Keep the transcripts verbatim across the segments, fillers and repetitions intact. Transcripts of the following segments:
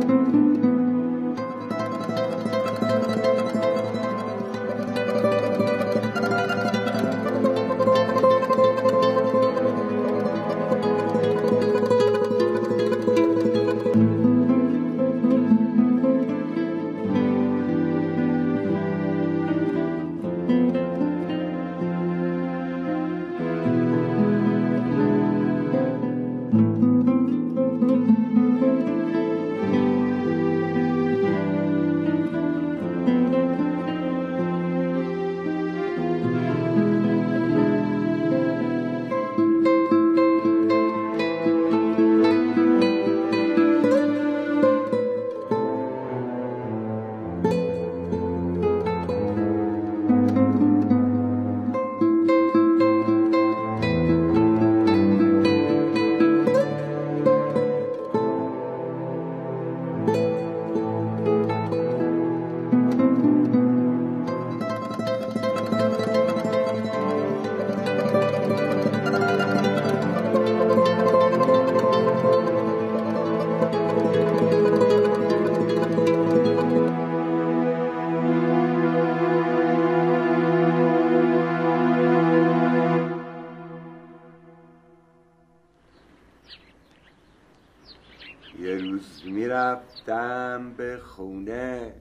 یه روز میرفتم به خونه،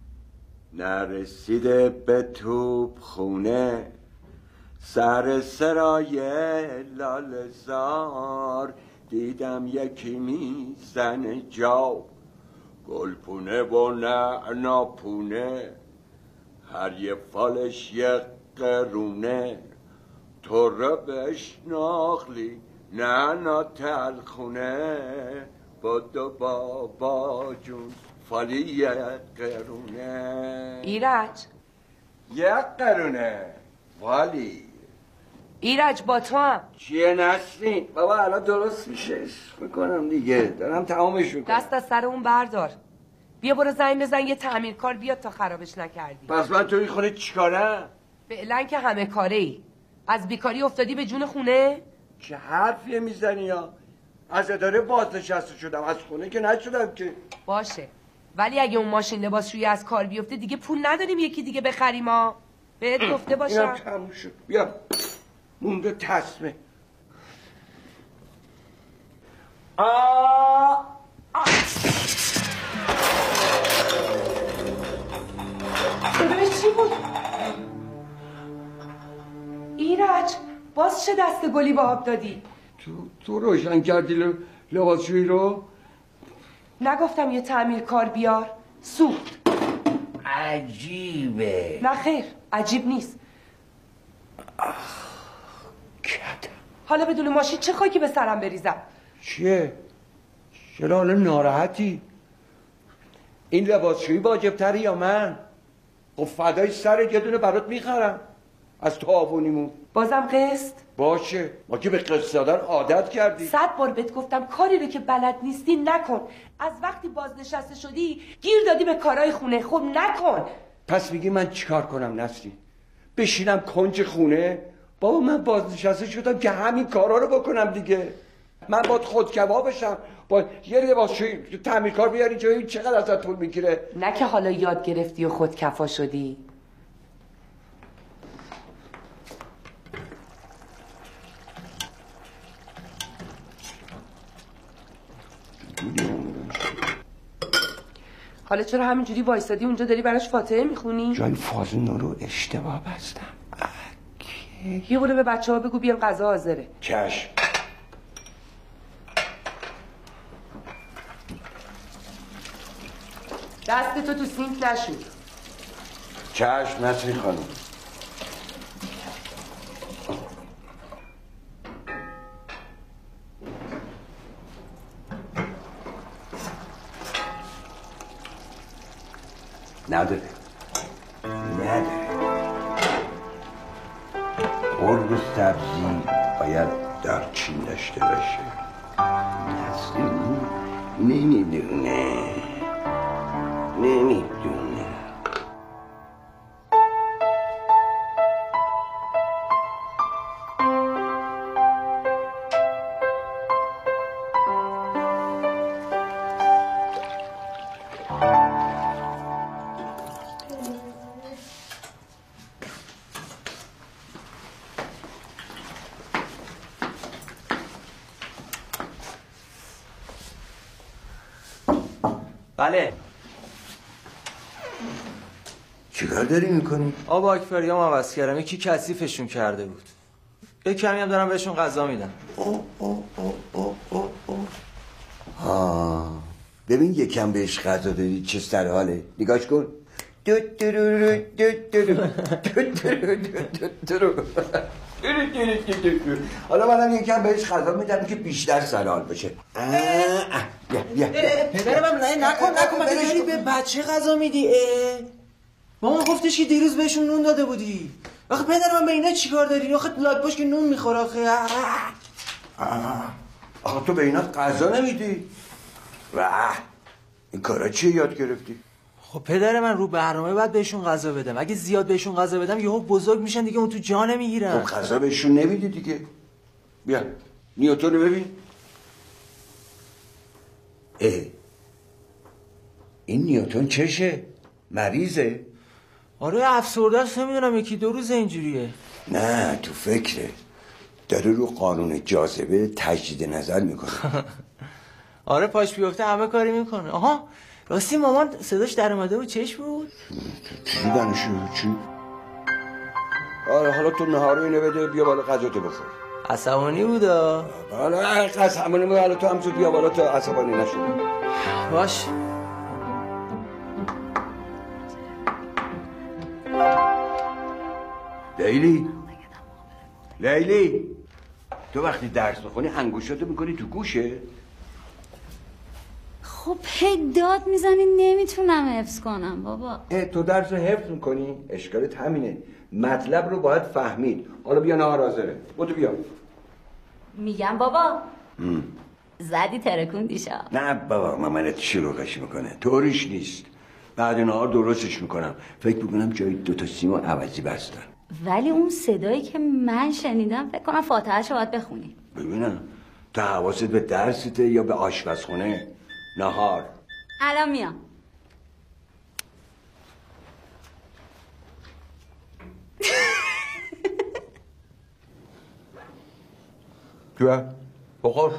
نرسیده به توپ خونه، سر سرای لاله‌زار دیدم یکی میزنه جا، گلپونه و نعناپونه، هر یه فالش یه قرونه، تو رو بشناخلی نعنا تلخونه، بدو بابا جون فالی یه قرونه. ایرج یه قرونه والی. ایرج با تو هم چیه نسرین؟ بابا الان درست میشه، عشق میکنم دیگه، دارم تمامش میکنم. دست از سر اون بردار، بیا برو زنگ بزن یه تعمیرکار بیاد تا خرابش نکردی. پس من تو این خونه چیکارم؟ فعلا که همه کاره ای. از بیکاری افتادی به جون خونه؟ چه حرفیه میزنی یا؟ از اداره بازنشسته شدم، از خونه که نشدم که. باشه، ولی اگه اون ماشین لباسشویی از کار بیفته دیگه پول نداریم یکی دیگه بخریم ها. بهت گفته باشم. اینم تموم شد. بیا مونده تسمه. آه صدایش چی بود؟ ایرج باز چه دست گلی با آب دادی؟ تو تو روشن کردی لباسشویی رو؟ نگفتم یه تعمیرکار بیار؟ سوخت. عجیبه. نه خیر عجیب نیست. آه کدم. حالا بدون ماشین چه خاکی به سرم بریزم؟ چیه؟ چرا حالا ناراحتی؟ این لباسشویی واجب‌تره یا من؟ خب فدای سرت یه دونه برات میخرم از تعاونیمون. بازم قسط؟ باشه، ما که به قسط دادن عادت کردی. صد بار بهت گفتم کاری رو که بلد نیستی نکن. از وقتی بازنشسته شدی گیر دادی به کارهای خونه. خب نکن. پس میگی من چیکار کنم نسرین؟ بشینم کنج خونه؟ بابا من بازنشسته شدم که همین کارا رو بکنم دیگه. من باید خودکفا بشم، با یه لباسشویی تعمیرکار بیاری اینجا، این چقدر ازت پول میگیره؟ نه که حالا یاد گرفتی و خودکفا شدی. حالا چرا همینجوری وایسادی اونجا داری براش فاتحه میخونی؟ جای فازنو رو اشتباه بستم. یه برو به بچه ها بگو بیان غذا حاضره. چشم. دست تو تو سینک نشور. چشم نسرین خانم. نداره نداره قرب سبزی باید دارچین داشته باشه. نسرین نمیدونه نمیدونه. بله. چیکار داری میکنی؟ آب آکواریوم عوض کردم، یکی کثیفشون کرده بود. یه کمی هم دارم بهشون غذا میدم. اوه اوه اوه اوه اوه اوه. ها ببین یکم بهش غذا دادی چه سر حاله. نگاش کن. دو درو دو درو دو درو. حالا منم یکم بهش غذا میدم که بیشتر سر حال بشه. بیا بیا. پدر من نه نکن نکن مگه داری به بچه غذا میدی؟ مامان گفتش که دیروز بهشون نون داده بودی. آخه پدر من به اینا چیکار داری؟ آخه لاک باش که نون میخوره آخه. آخه تو به اینا غذا نمیدی؟ واه این کارا چیه یاد گرفتی؟ خب پدر من رو برنامه باید بهشون غذا بدم. اگه زیاد بهشون غذا بدم یهو بزرگ میشن دیگه اون تو جا نمیگیرن. خب غذا بهشون نمیدی دیگه. بیا نیوتن رو ببین. اه این نیوتن چشه؟ مریضه؟ آره افسرده است، نمیدونم یکی دو روز اینجوریه. نه تو فکره داره رو قانون جاذبه تجدید نظر میکنه. آره پاش بیفته همه کاری میکنه. آها راستی مامان صداش در اومده بود چش بود؟ چی دانشو چی؟ آره حالا تو نهارو اینو بده بیا بالا غذاتو بخور. عصبانی بودا. حالا عصبانی بود حالا تو هم زود بیا بالا تا عصبانی نشدی. باش. لیلی لیلی تو وقتی درس بخونی انگوشاتو میکنی تو گوشه؟ خب هی داد میزنی نمیتونم حفظ کنم بابا. اه تو درس رو حفظ میکنی؟ اشکالت همینه، مطلب رو باید فهمید. حالا بیا نهار حاضره بودو بیا. میگم بابا ام. زدی ترکون دیشا. نه بابا مامانت شلوغش میکنه، طوریش نیست. بعد نهار درستش میکنم. فکر میکنم جای دوتا سیمو عوضی بستن. ولی اون صدایی که من شنیدم فکر کنم فاتحه‌شو باید بخونی. ببینم تو حواست به درسته یا به آشپزخونه؟ نهار الان میام. تو بخور.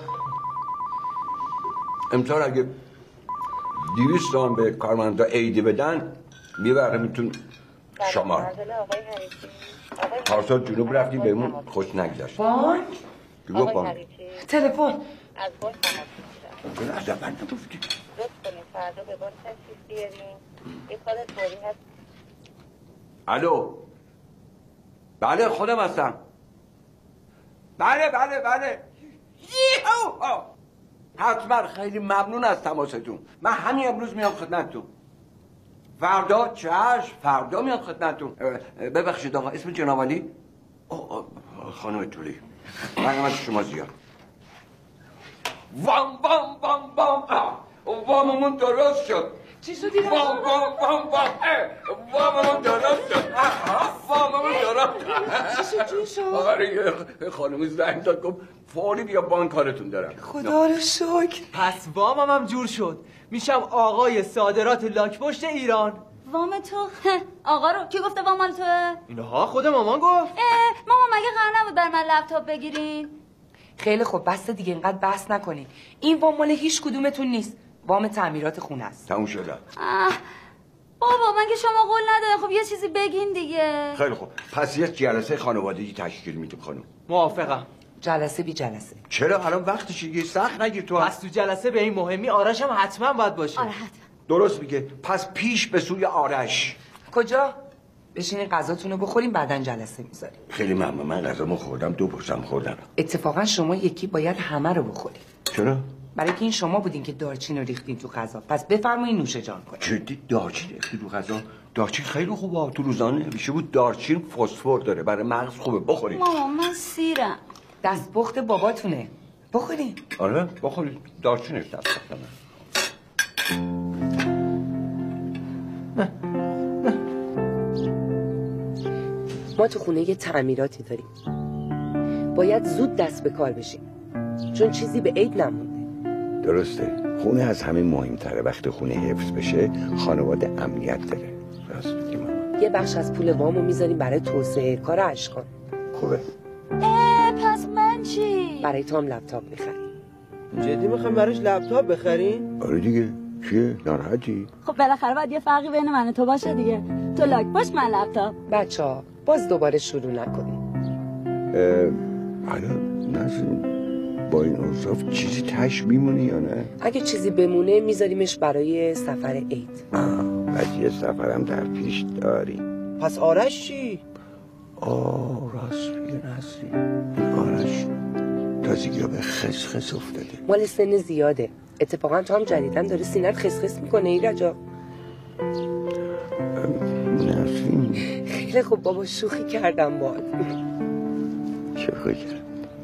امسال اگه دیویست تومن به کارمندا عیدی بدن میبره میتون شمار. پارسال جنوب رفتیم بهمون خوش نگذشت. بانک؟ کی گفت بانک؟ تلفن. از بانک چرا از من نگفتی؟ لطف کنید فردا به بانک تشریف بیارین. یه کار فوری هست. الو بله خودم هستم. بله بله بله یهو حتما خیلی ممنون از تماستون. من همین امروز میام خدمتتون. فردا چشم فردا میام خدمتتون. ببخشید آقا اسم جناب علی؟ خانم تولی من از شما زیاد. وام وام وام وام واممون درست شد. چی شدی؟ وام وام وام وام واممون درست شد. واممون درست شد. چی شد؟ چی شد؟ آره خانم زنگ داد گفت فوری بیا بانک کارتون دارم. خدا رو شکر. پس وامم هم جور شد، میشم آقای صادرات لاک‌پشت ایران. وام تو؟ آقا رو کی گفته وام مال توه؟ اینها خود مامان گفت. اه مامان مگه قرار نبود بر من لپتاپ بگیرین؟ خیلی خوب بس دیگه اینقدر بحث نکنین. این وام مال هیچ کدومتون نیست، وام تعمیرات خونه است. تموم شده. آه بابا من که شما قول ندادم. خب یه چیزی بگین دیگه. خیلی خوب پس یه جلسه خانوادگی تشکیل میدیم خانم. موافقم. جلسه بی جلسه. چرا الان وقتشه یه سخت نگیر تو. پس تو جلسه به این مهمی آرش هم حتما باید باشه. آره حتما. درست میگه. پس پیش به سوی آرش. کجا؟ بشینین غذاتون رو بخوریم بعداً جلسه میذاریم. خیلی ممنون. من غذامو خوردم دو پرسم خوردم. اتفاقا شما یکی باید همه رو بخورید. چرا؟ برای که این شما بودین که دارچین رو ریختین تو غذا. پس بفرمایید نوش جان کنید. جدی دارچین ریختی تو غذا؟ دارچین خیلی خوبه. تو روزانه نوشته بود دارچین فسفر داره، برای مغز خوبه. بخورید. مامان من سیرم. دستپخت باباتونه. بخورین. آره بخورید. دارچینش دستپختمه. ما تو خونه یه تعمیراتی داریم. باید زود دست به کار بشیم. چون چیزی به عید نمونده. درسته. خونه از همه مهمتره. وقتی خونه حفظ بشه خانواده امنیت داره. راست میگی مامان. یه بخش از پول وامو میذاریم برای توسعه کار اشکان. خوبه. اه پس من چی؟ برای تو هم لپتاپ میخریم. جدی میخوام براش لپتاپ بخرین؟ آره دیگه. چیه؟ ناراحتی؟ خب بالاخره باید یه فرقی بین من و تو باشه دیگه. تو لاک باش من لپتاپ. بچه ها باز دوباره شروع نکنیم. حالا نسیم با این اوصاف چیزی تش میمونه یا نه؟ اگه چیزی بمونه میذاریمش برای سفر عید. بعد یه سفرم در پیش داری. پس آرش چی؟ آه راست میگه نسیم. آرش تازگی ها به خس خس افتاده. مال سن زیاده. اتفاقا تو هم جدیدن داره سینت خس خس میکنه ایرجا. نسیم خیلی خوب بابا شوخی کردم باهات. شوخی کرد.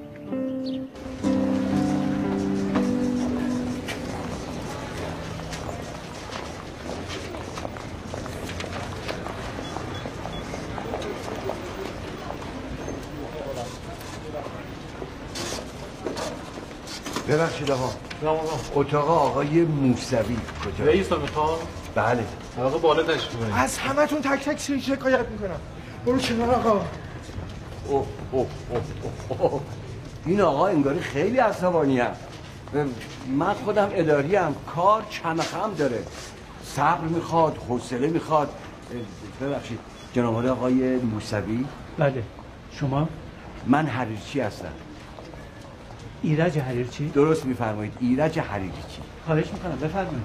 ببخشید آقا. اتاق آقای موسوی کجا؟ رئیس رو میخوام؟ بله. آقا بالا تشریف ببرید. از همتون تک تک سری شکایت میکنم. برو کنار آقا. اوه اوه اوه اوه. این آقا انگاری خیلی عصبانی هم. من خودم اداری هم. کار چمخم داره. صبر میخواد، حوصله میخواد. ببخشید جناب آقای موسوی؟ بله. شما؟ من حریرچی هستم. ایرج حریرچی؟ درست میفرمایید، ایرج حریرچی. خواهش میکنم بفرمایید.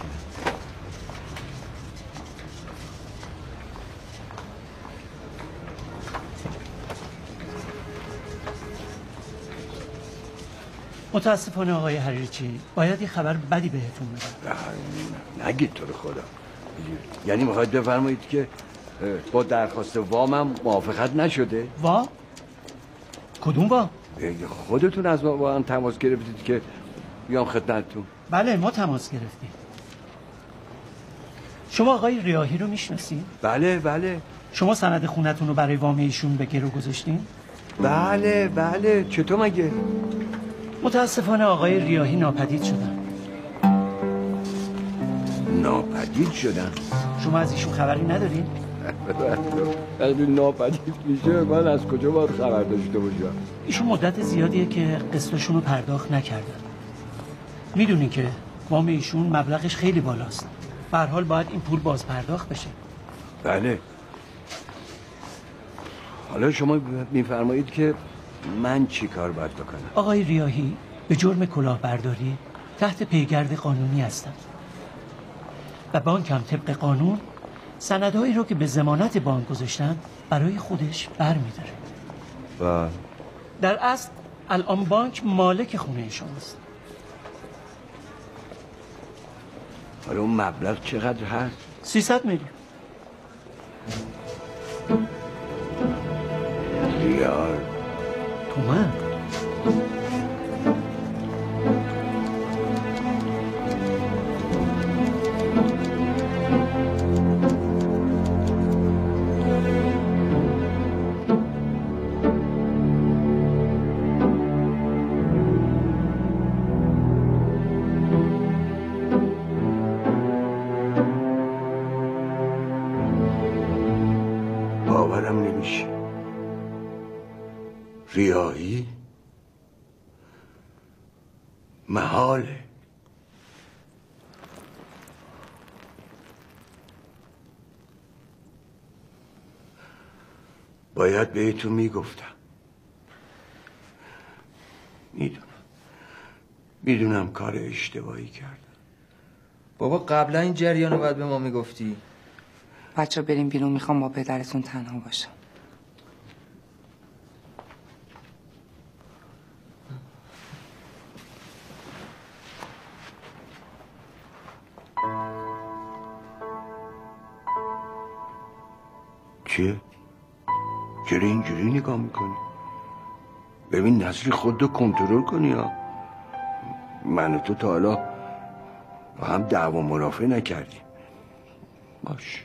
متاسفانه آقای حریرچی باید یه خبر بدی بهتون بدم. نگید تو رو خدا. یعنی میخواید بفرمایید که با درخواست وامم موافقت نشده؟ وا؟ کدوم وا؟ خودتون از ما با هم تماس گرفتید که بیام خدمتتون. بله ما تماس گرفتیم. شما آقای ریاحی رو میشناسید؟ بله بله. شما سند خونتون رو برای وام ایشون به گرو گذاشتین؟ بله بله. چطور مگه؟ متاسفانه آقای ریاحی ناپدید شدن. ناپدید شدن؟ شما از ایشون خبری ندارین؟ وقتی ناپدید میشه من از کجا باید خبر داشته باشم؟ ایشون مدت زیادیه که قسطشون رو پرداخت نکردن. میدونین که وام ایشون مبلغش خیلی بالاست. به هر حال باید این پول باز پرداخت بشه. بله. حالا شما میفرمایید که من چی کار باید بکنم؟ آقای ریاحی به جرم کلاهبرداری تحت پیگرد قانونی هستند و بانک هم طبق قانون سندهایی رو که به ضمانت بانک گذاشتن برای خودش برمی‌داره. و در اصل الان بانک مالک خونه شماست. حالا اون مبلغ چقدر هست؟ سیصد میلیون. ریال تومن. باورم نمیشه. ریاحی محاله. باید بهتون میگفتم. میدونم میدونم کار اشتباهی کردم. بابا قبلا این جریان رو باید به ما میگفتی. بچه بریم بیرون، میخوام با پدرتون تنها باشم. چیه؟ چرا اینجوری نگاه میکنی؟ ببین نسری خودتو کنترل کنی ها. من و تو تا حالا با هم دعوا مرافع نکردیم. باش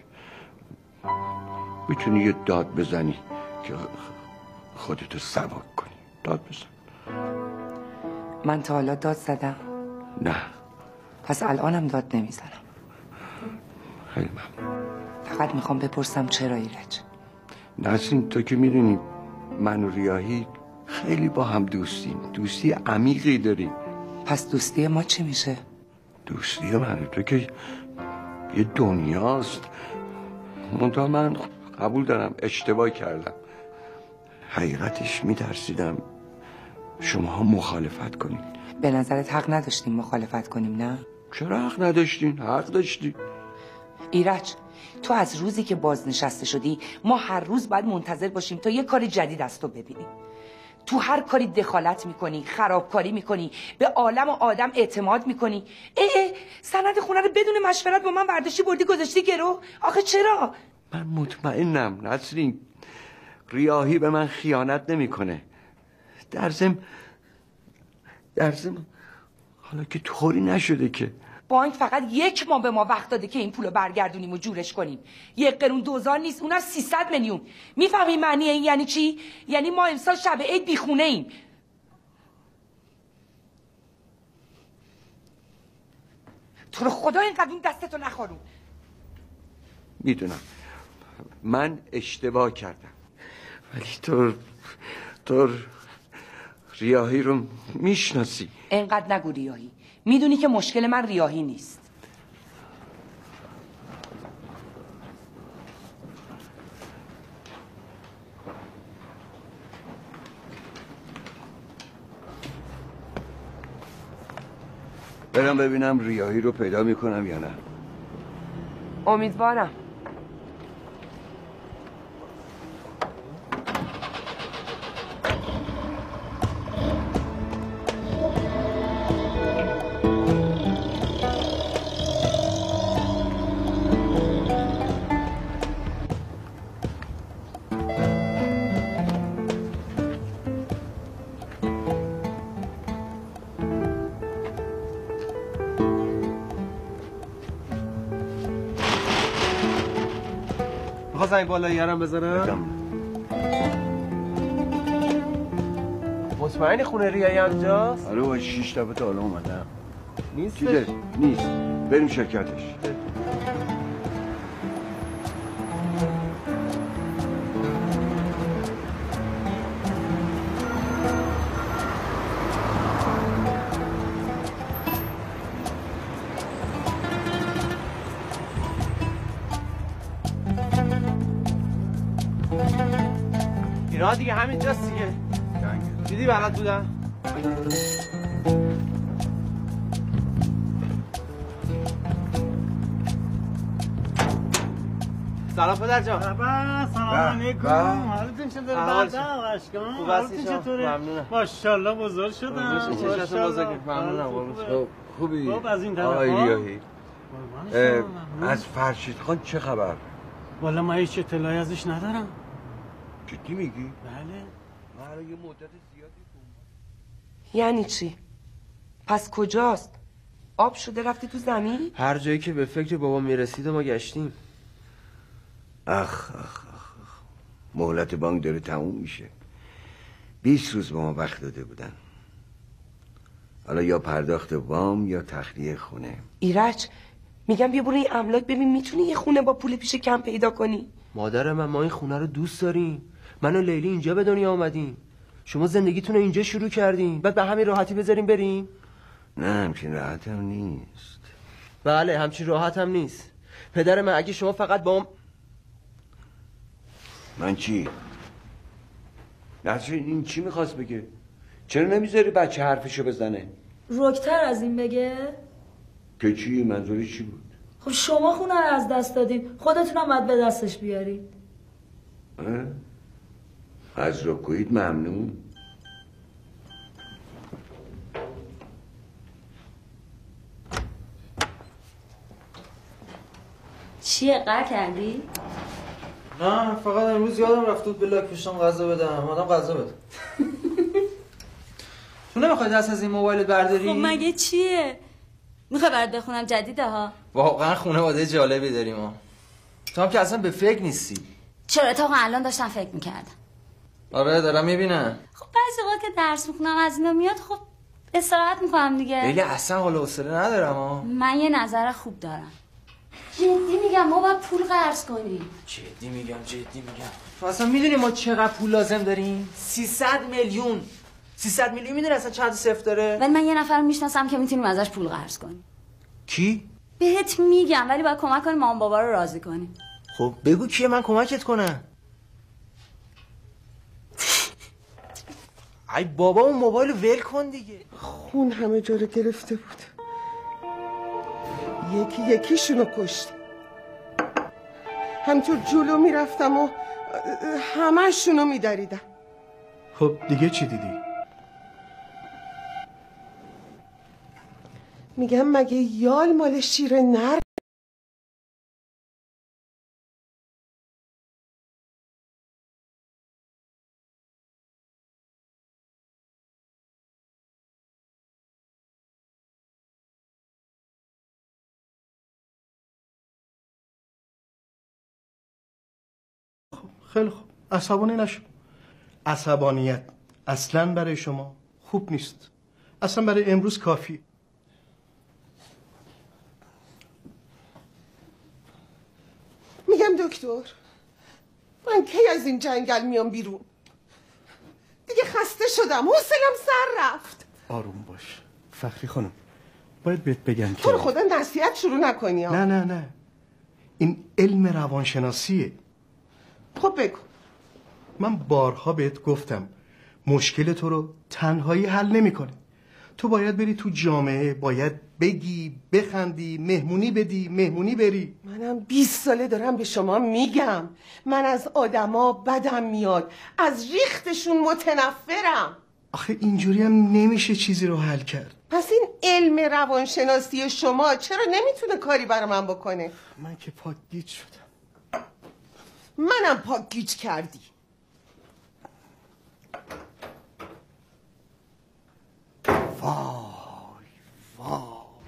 میتونی یه داد بزنی که خودتو سبک کنی. داد بزن. من تا حالا داد زدم؟ نه پس الانم داد نمیزنم. خیلی ممنون. فقط میخوام بپرسم چرا ایرج؟ نسرین تو که میدونی من و ریاهی خیلی با هم دوستیم، دوستی عمیقی داریم. پس دوستی ما چی میشه؟ دوستی من تو که یه دنیاست. منتها من قبول دارم اشتباه کردم. حقیقتش میترسیدم شما مخالفت کنید. به نظرت حق نداشتیم مخالفت کنیم نه؟ چرا حق نداشتین؟ حق داشتی. ایرج تو از روزی که بازنشسته شدی ما هر روز باید منتظر باشیم تا یه کار جدید از تو ببینیم. تو هر کاری دخالت میکنی، خرابکاری میکنی، به عالم و آدم اعتماد میکنی. اه اه سند خونه رو بدون مشورت با من برداشتی بردی گذاشتی گرو. آخه چرا؟ من مطمئنم نسرین ریاهی به من خیانت نمیکنه. در ضمن در ضمن حالا که طوری نشده که بانک فقط یک ماه به ما وقت داده که این پولو برگردونیم و جورش کنیم. یک قرون دوزار نیست، اونم سیصد میلیون. میفهمی معنی این یعنی چی؟ یعنی ما امسال شب عید بیخونه ایم. تو رو خدا اینقدر این دستتو نخورون. میدونم من اشتباه کردم، ولی تو تو ریاهی رو میشناسی. اینقدر نگو ریاهی. میدونی که مشکل من ریاهی نیست. برم ببینم ریاهی رو پیدا میکنم یا نه. امیدوارم. زنگ بالا یارم بذارم. مطمئنی خونه ریایی همجاست؟ آره با شیش تا تا حالا اومدم. نیست؟ چیزه؟ نیست. بریم شرکتش. اینا دیگه همینجاست دیگه. دیدی بلد بودم. سلام پدر جان. سلام علیکم. حالتون چطوره؟ بعد آشکان. خوب هستی شما؟ ممنونم. ماشاءالله بزرگ شدم. چشاتون بزرگه. ممنونم. خوبی؟ خوب از این طرف. آقای ریاهی. از فرشید خان چه خبر؟ والا من هیچ اطلاعی ازش ندارم. جدی میگی؟ بله. من یه مدت زیادی یعنی چی؟ پس کجاست؟ آب شده رفتی تو زمین؟ هر جایی که به فکر بابا میرسید ما گشتیم. اخ اخ اخ مهلت بانک داره تموم میشه. بیست روز به ما وقت داده بودن. حالا یا پرداخت وام یا تخلیه خونه. ایرج میگم بیا برو این املاک ببین میتونی یه خونه با پول پیش کم پیدا کنی. مادر من ما این خونه رو دوست داریم. من و لیلی اینجا به دنیا آمدیم. شما زندگیتون رو اینجا شروع کردین بعد به همین راحتی بذاریم بریم؟ نه همچین راحت هم نیست. بله همچین راحت هم نیست. پدر من اگه شما فقط با هم... من چی؟ نسرین این چی میخواست بگه؟ چرا نمیذاری بچه حرفشو بزنه؟ رکتر از این بگه؟ که چی؟ منظوری چی بود؟ خب شما خونه رو از دست دادین خودتونم باید به دستش بیارید. از رکویت ممنون. چیه قهر کردی؟ نه فقط امروز یادم رفت بود به لاک پشتم غذا بدم. آدم غذا بده. تو نمیخوای دست از این موبایلت برداری؟ خب مگه چیه؟ میخوای برات بخونم جدیده ها؟ واقعا خانواده جالبی داریم ما. تو هم که اصلا به فکر نیستی. چرا تا الان داشتم فکر میکردم. آره دارم میبینم. خب بعضی وقت که درس میخونم از اینا میاد خب استراحت میکنم دیگه. لیلی اصلا حال و حوصله ندارم ها. من یه نظر خوب دارم. جدی میگم ما باید پول قرض کنیم. جدی میگم جدی میگم. تو اصلا میدونی ما چقدر پول لازم داریم؟ سیصد میلیون. سیصد میلیون میدونی اصلا چند صفر داره؟ ولی من یه نفر میشناسم که میتونیم ازش پول قرض کنیم. کی؟ بهت میگم ولی باید کمک کنیم مامان بابا رو راضی کنیم. خب بگو کیه من کمکت کنم. ای بابا اون موبایل ول کن دیگه. خون همه جا رو گرفته بود. یکی یکیشونو کشت. همطور جلو میرفتم و همه‌شونو میدریدم. خب دیگه چی دیدی؟ میگم مگه یال مال شیر نر. خیلی خوب، عصبانی نشو. عصبانیت اصلا برای شما خوب نیست. اصلا برای امروز کافی. میگم دکتر من کی از این جنگل میام بیرون؟ دیگه خسته شدم، حوصله‌ام سر رفت. آروم باش فخری خانم، باید بهت بگم که تو رو خدا نصیحت شروع نکنی ها. نه نه نه، این علم روانشناسیه. خب بگو. من بارها بهت گفتم مشکل تو رو تنهایی حل نمیکنه. تو باید بری تو جامعه، باید بگی، بخندی، مهمونی بدی، مهمونی بری. منم بیست ساله دارم به شما میگم من از آدما بدم میاد، از ریختشون متنفرم. آخه اینجوری هم نمیشه چیزی رو حل کرد. پس این علم روانشناسی شما چرا نمیتونه کاری برای من بکنه؟ من که پاک گیج شدم. منم پاک گیج کردی. وای وای.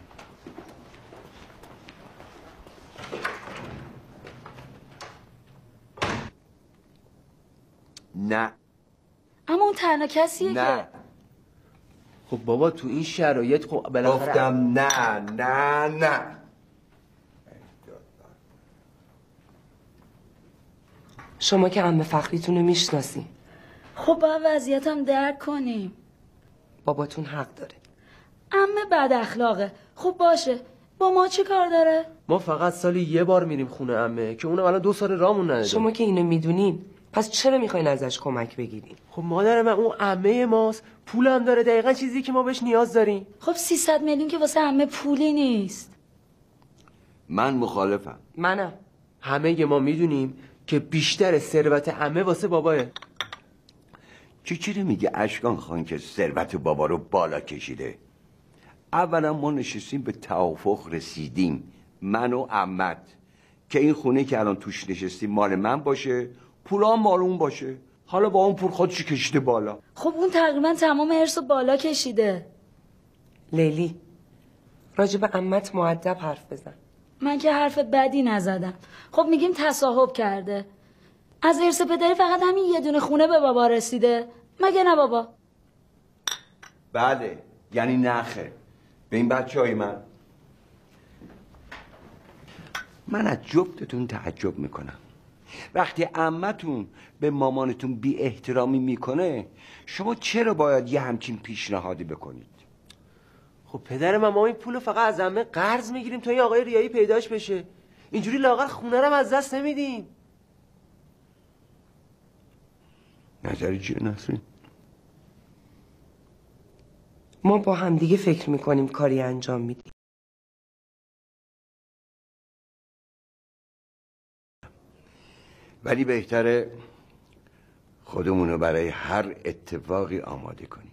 نه اما اون تنها کسیه نه. که خب بابا تو این شرایط خب بالاخره گفتم نه نه نه. شما که عمه فخریتون رو میشناسین. خب باید وضعیتم درک کنیم. باباتون حق داره. عمه بد اخلاقه. خب باشه، با ما چی کار داره؟ ما فقط سالی یه بار میریم خونه عمه که اونم الان دو سال رامون نداره. شما که اینو میدونین پس چرا میخواین ازش کمک بگیرین؟ خب مادر من اون عمه ماست، پولم داره، دقیقا چیزی که ما بهش نیاز داریم. خب سیصد میلیون که واسه عمه پولی نیست. من مخالفم. منم. همه ما میدونیم که بیشتر ثروت عمه واسه باباه. چی چی میگه اشکان خان که ثروت بابا رو بالا کشیده؟ اولا ما نشستیم به توافق رسیدیم من و عمت که این خونه که الان توش نشستیم مال من باشه، پولا مال اون باشه. حالا با اون پول خودش کشیده بالا. خب اون تقریبا تمام ارث بالا کشیده. لیلی راجع به عمت مؤدب حرف بزن. من که حرف بدی نزدم. خب میگیم تصاحب کرده. از ارث پدری فقط همین یه دونه خونه به بابا رسیده، مگه نه بابا؟ بله، یعنی نخه. به این بچه های من من از جفتتون تعجب میکنم. وقتی عمتون به مامانتون بی احترامی میکنه شما چرا باید یه همچین پیشنهادی بکنید؟ خب پدر من ما این پولو فقط از عمه قرض میگیریم تا این آقای ریایی پیداش بشه. اینجوری لاغر خونه رو از دست نمیدیم. نظری چیه نسرین؟ ما با هم دیگه فکر میکنیم کاری انجام میدیم. ولی بهتره خودمونو برای هر اتفاقی آماده کنیم.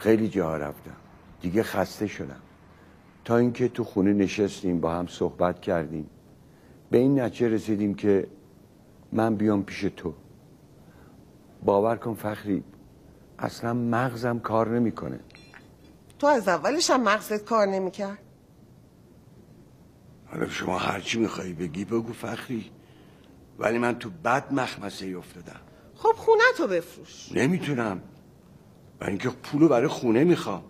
خیلی جاها رفتم، دیگه خسته شدم. تا اینکه تو خونه نشستیم با هم صحبت کردیم، به این نتیجه رسیدیم که من بیام پیش تو. باور کن فخری، اصلا مغزم کار نمیکنه. تو از اولش هم مغزت کار نمیکرد؟ حالا شما هرچی میخوایی بگی بگو فخری، ولی من تو بد مخمسه ای افتادم. خب خونه تو بفروش. نمیتونم، برای اینکه پولو برای خونه میخوام.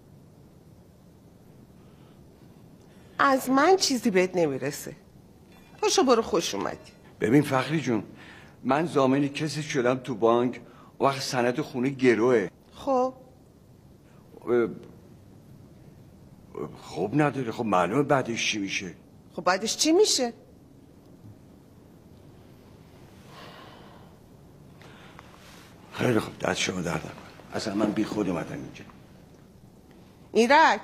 از من چیزی بهت نمیرسه. پاشو برو، خوش اومدی. ببین فخری جون، من ضامن کسی شدم تو بانک، وقت سند خونه گروه. خب خب نداره. خب معلومه بعدش چی میشه. خب بعدش چی میشه؟ خیلی خوب، دست شما درد نکنه. اصلا من بی خود اومدم اینجا. ایرج،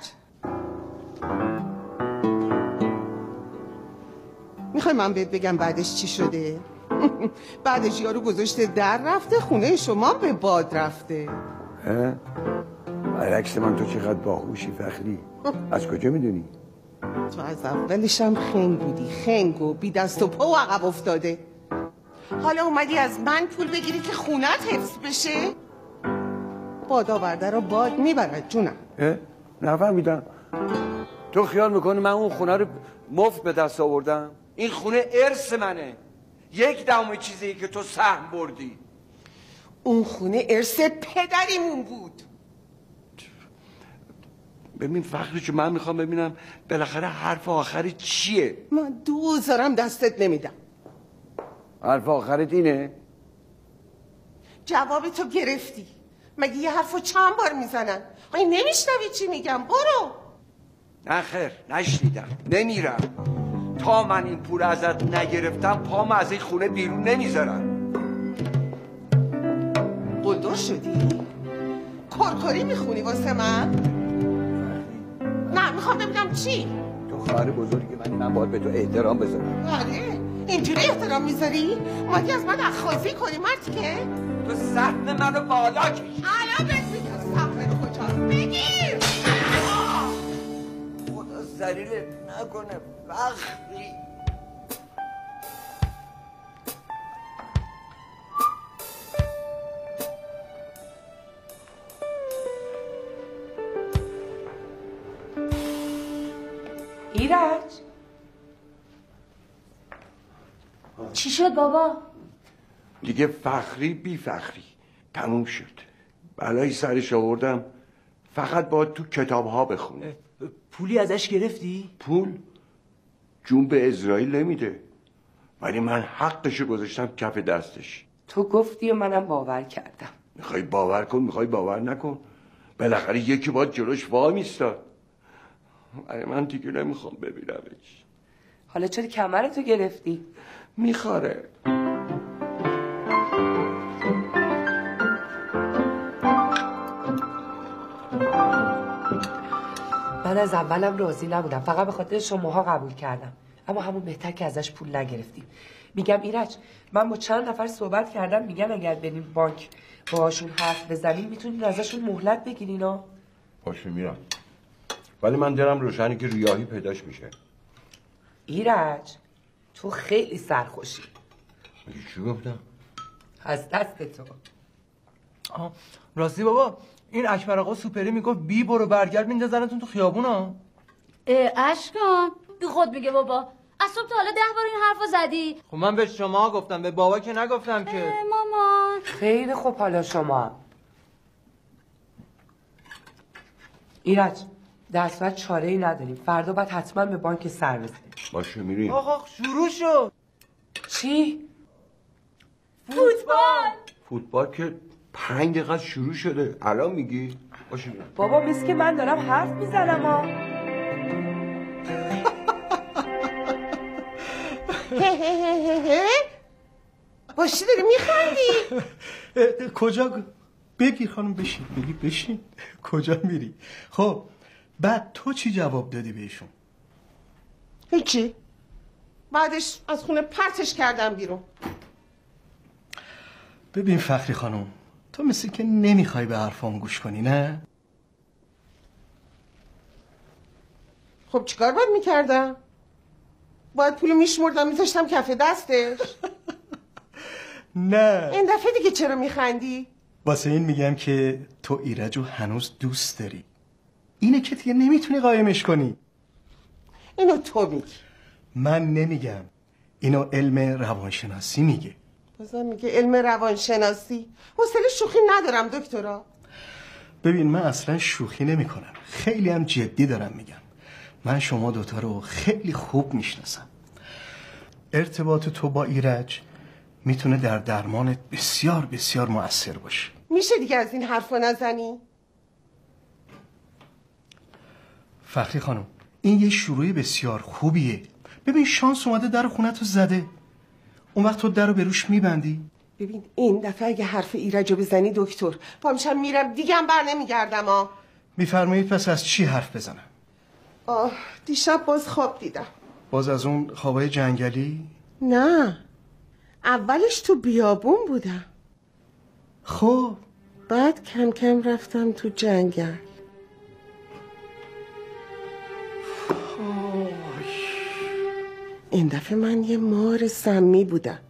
میخوای من بهت بگم بعدش چی شده؟ بعدش یارو گذاشته در رفته، خونه شما به باد رفته. اه؟ برعکس من تو چقدر باهوشی فخری. از کجا میدونی؟ تو از اولش هم خنگ بودی، خنگ و بی دست و پا و عقب افتاده. حالا اومدی از من پول بگیری که خونت حفظ بشه؟ باد آورده رو باد میبرد جونم. اه؟ نفهمیدم. تو خیال میکنی من اون خونه رو مفت به دست آوردم؟ این خونه ارث منه، یک دهم چیزی که تو سهم بردی. اون خونه ارث پدریمون بود. ببین فخری چون من میخوام ببینم بالاخره حرف آخری چیه. من دوزارم دستت نمیدم. حرف آخرت اینه؟ جواب تو گرفتی. مگه یه حرفو چند بار میزنن؟ آی نمیشنوی چی میگم؟ برو. نه خیر، نشنیدم، نمیرم. تا من این پول ازت نگرفتم پام از این خونه بیرون نمیذارم. قلدر شدی؟ کرکری میخونی واسه من؟ نه میخوام ببینم چی؟ تو خواهر بزرگی منی، من باید به تو احترام بذارم. آره اینجوری احترام میذاری؟ اومدی از من اخاذی کنی مرد که؟ تو سهم منو بالا کش. الان بهت میگم سهمت کجاست. بگیر. خدا ذلیلت نکنه فخری. ایرج چی شد بابا؟ دیگه فخری بی فخری تموم شد. بلایی سرش آوردم، فقط باید تو کتاب ها بخونه. پولی ازش گرفتی؟ پول؟ جون به اسرائیل نمیده، ولی من حقشو گذاشتم کف دستش. تو گفتی و منم باور کردم. میخوای باور کن، میخوای باور نکن، بالاخره یکی باید جلوش وای میستاد. من دیگه نمیخوام ببینمش. حالا چرا کمرتو گرفتی؟ میخواره. من از اولم راضی نبودم، فقط به خاطر شماها قبول کردم، اما همون بهتر که ازش پول نگرفتیم. میگم ایرج، من با چند نفر صحبت کردم، میگن اگر بریم بانک باهاشون حرف بزنیم میتونین ازشون مهلت بگیرین. ها باشه میرم، ولی من دلم روشنه که ریاهی پیداش میشه. ایرج تو خیلی سرخوشی. میگی چی گفتم؟ از دست تو. آه. راستی بابا این اکبر آقا سوپری میگفت بی برو برگرد میندازنتون تو خیابون ها. اشکان بی خود میگه بابا، از صبح تا حالا ده بار این حرفو زدی. خب من به شما گفتم، به بابا که نگفتم که. مامان خیلی خوب، حالا شما ایرج دستور چاره ای نداریم، فردا باید حتما به بانک سر بزنیم. باشه میریم. آقا شروع شد. چی؟ فوتبال. فوتبال که پنج دقیقه شروع شده، الان میگی؟ باشه میریم. بابا مثل که من دارم حرف میزنم ها. باشی داری میخندی؟ کجا؟ بگیر خانم، بشین بگیر بشین. کجا میری؟ خب بعد تو چی جواب دادی بهشون؟ هیچی. بعدش از خونه پرتش کردم بیرون. ببین فخری خانم، تو مثل که نمیخوای به حرفام گوش کنی، نه؟ خب چیکار باید میکردم؟ باید پولو میشمردم میذاشتم کف دستش؟ نه این دفعه دیگه چرا میخندی؟ واسه این میگم که تو ایرجو هنوز دوست داری. اینه که دیگه نمیتونی قایمش کنی. اینو تو میگی. من نمیگم، اینو علم روانشناسی میگه. بازم میگه علم روانشناسی. حوصله شوخی ندارم دکترا. ببین من اصلا شوخی نمی کنم، خیلی هم جدی دارم میگم. من شما دوتا رو خیلی خوب میشناسم. ارتباط تو با ایرج میتونه در درمانت بسیار بسیار مؤثر باشه. میشه دیگه از این حرفا نزنی؟ فخری خانم این یه شروع بسیار خوبیه. ببین شانس اومده در خونتو زده، اون وقت تو در رو به روش میبندی. ببین این دفعه اگه حرف ایرجو بزنی دکتر پامشم میرم دیگه بر نمیگردم ها. میفرمایید پس از چی حرف بزنم؟ آه دیشب باز خواب دیدم. باز از اون خوابای جنگلی؟ نه اولش تو بیابون بودم، خب بعد کم کم رفتم تو جنگل. این دفعه من یه مار سمی بودم.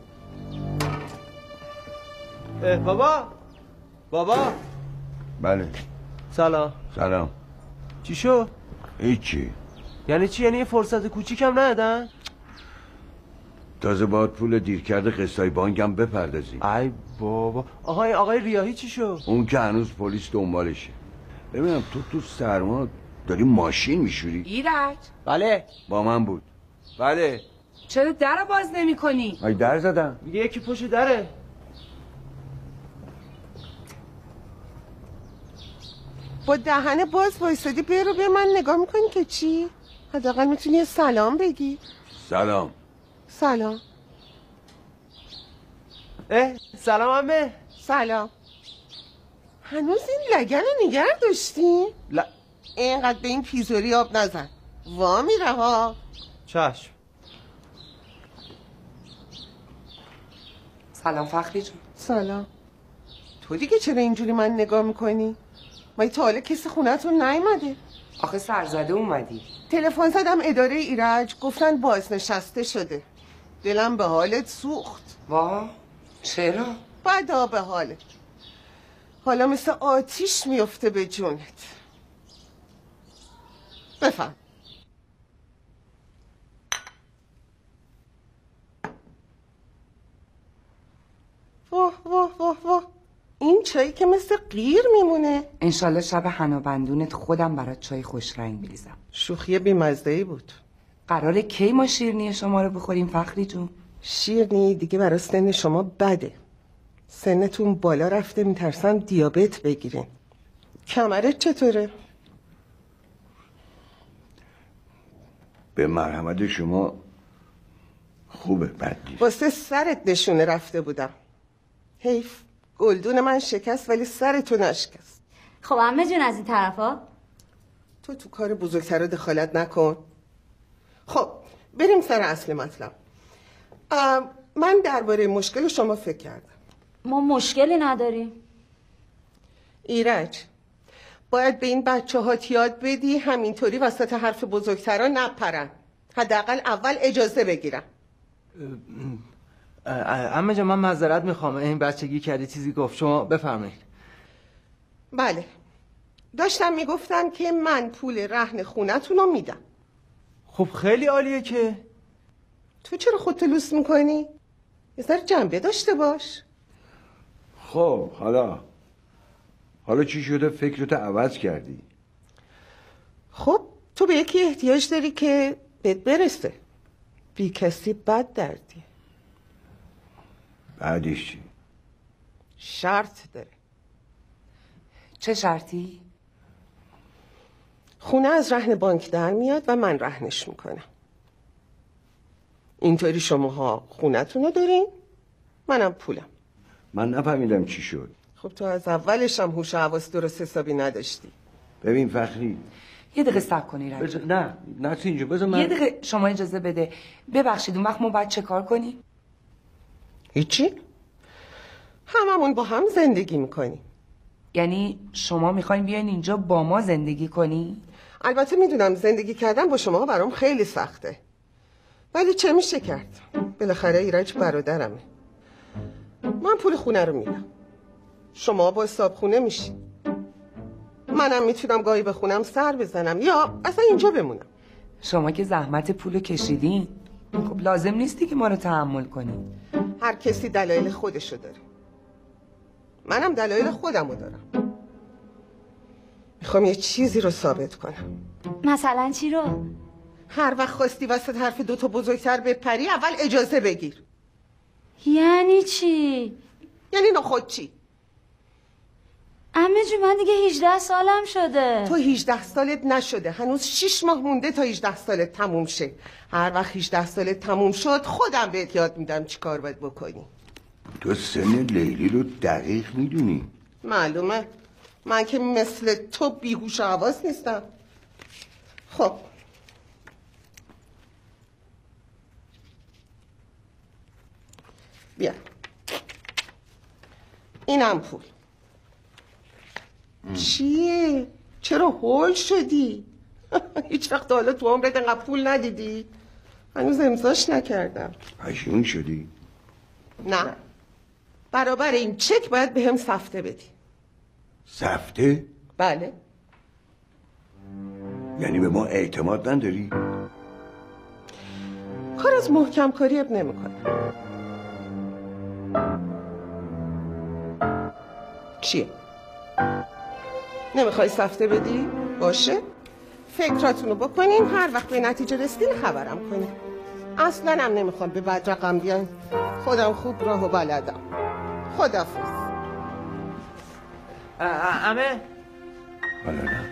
بابا بابا بله سلام. سلام. چی شو؟ هیچی. یعنی چی؟ یعنی یه فرصت کوچیکم ندادن؟ تازه باید پول دیر کرده قسطای بانکم بپردازی. ای بابا. آقای آقای ریاحی چی شو؟ اون که هنوز پلیس دنبالشه. ببینم تو تو سرما داری ماشین میشوری؟ ایرج. بله با من بود. بله. چرا در رو باز نمی کنی؟ ای در زدم. میگه یکی پشت دره. با دهن باز وایسادی برو به من نگاه میکنی که چی؟ حداقل میتونی یه سلام بگی. سلام. سلام. اه سلام عمه. سلام. هنوز این لگن رو نگه داشتین؟ ل... اینقدر به این پیزوری آب نزن، وا میره ها. چشم. سلام فخری جون. سلام. تو دیگه چرا اینجوری من نگاه میکنی؟ ما تا حالا کسی خونتون نیومده. آخه سرزده اومدی. تلفن زدم اداره ایرج گفتن بازنشسته شده. دلم به حالت سوخت. وا چرا؟ بدا به حالت. حالا مثل آتیش میفته به جونت. بفهم. واه واه واه واه، این چایی که مثل قیر میمونه. انشالله شب حنا بندونت خودم برات چای خوش رنگ میریزم. شوخی بی‌مزه‌ای بود. قراره کی ما شیرینی شما رو بخوریم فخری جون؟ شیرینی دیگه برای سن شما بده. سنتون بالا رفته، میترسم دیابت بگیرین. کمرت چطوره؟ به مرحمت شما خوبه، بد نیست. واسه سرت نشونه رفته بودم. حیف گلدون من شکست ولی سرتو نشکست. خب عمه جون از این طرفا تو تو کار بزرگتر دخالت نکن. خب بریم سر اصل مطلب. من درباره مشکل شما فکر کردم. ما مشکلی نداریم. ایرج باید به این بچه ها یاد بدی همینطوری وسط حرف بزرگترها نپرن. حداقل اول اجازه بگیرم. عمه جان من معذرت میخوام، این بچگی کردی چیزی گفت، شما بفرمایید. بله داشتم میگفتم که من پول رهن خونتون رو میدم. خب خیلی عالیه که. تو چرا خودتو لوس میکنی؟ یه ذره جنبه داشته باش. خب حالا حالا چی شده فکرتو عوض کردی؟ خب تو به یکی احتیاج داری که بهت برسه. بی کسی بد دردی. بعدش چی؟ شرط داره. چه شرطی؟ خونه از رهن بانک در میاد و من رهنش میکنم. اینطوری شماها خونتون رو دارین، منم پولم. من نفهمیدم چی شد. خب تو از اولش هم هوش و حواس درست حسابی نداشتی. ببین فخری یه دقیقه صبر کنی رنج. بز... نه نه اینجا بذار من یه دقیقه شما اجازه بده. ببخشید اون وقت ما باید چه کار کنیم؟ هیچی. هممون با هم زندگی میکنیم. یعنی شما میخواین بیاین اینجا با ما زندگی کنی؟ البته میدونم زندگی کردن با شما برام خیلی سخته، ولی چه میشه کرد؟ بالاخره ایرج برادرمه. من پول خونه رو میدم، شما با حساب خونه میشی، منم میتونم گاهی به خونم سر بزنم یا اصلا اینجا بمونم. شما که زحمت پولو کشیدین، خب لازم نیستی که ما رو تحمل کنی. هر کسی دلایل خودشو داره، منم دلایل خودم رو دارم. میخوام یه چیزی رو ثابت کنم. مثلا چی رو؟ هر وقت خواستی وسط حرف دوتا بزرگتر بپری اول اجازه بگیر. یعنی چی؟ یعنی نخود چی؟ عمه جو من دیگه هجده سالم شده. تو هجده سالت نشده، هنوز شش ماه مونده تا هجده سالت تموم شه. هر وقت هجده سالت تموم شد خودم بهت یاد میدم چی کار باید بکنی. تو سن لیلی رو دقیق میدونی؟ معلومه، من که مثل تو بیهوش و حواس نیستم. خب بیا اینم پول. چیه؟ چرا هول شدی؟ هیچ وقت حالا تو عمرت انقدر پول ندیدی؟ هنوز امضاش نکردم. پشیمون شدی؟ نه، برابر این چک باید به هم سفته بدی. سفته؟ بله. یعنی به ما اعتماد نداری؟ کار از محکم کاری اب نمی کنه. چیه؟ نمیخوای سفته بدی؟ باشه، فکراتونو بکنین، هر وقت به نتیجه رسیدین خبرم کنین. اصلا هم نمیخوام به بد رقم بیان، خودم خوب راهو بلدم. خدافظ. عمه حالا نه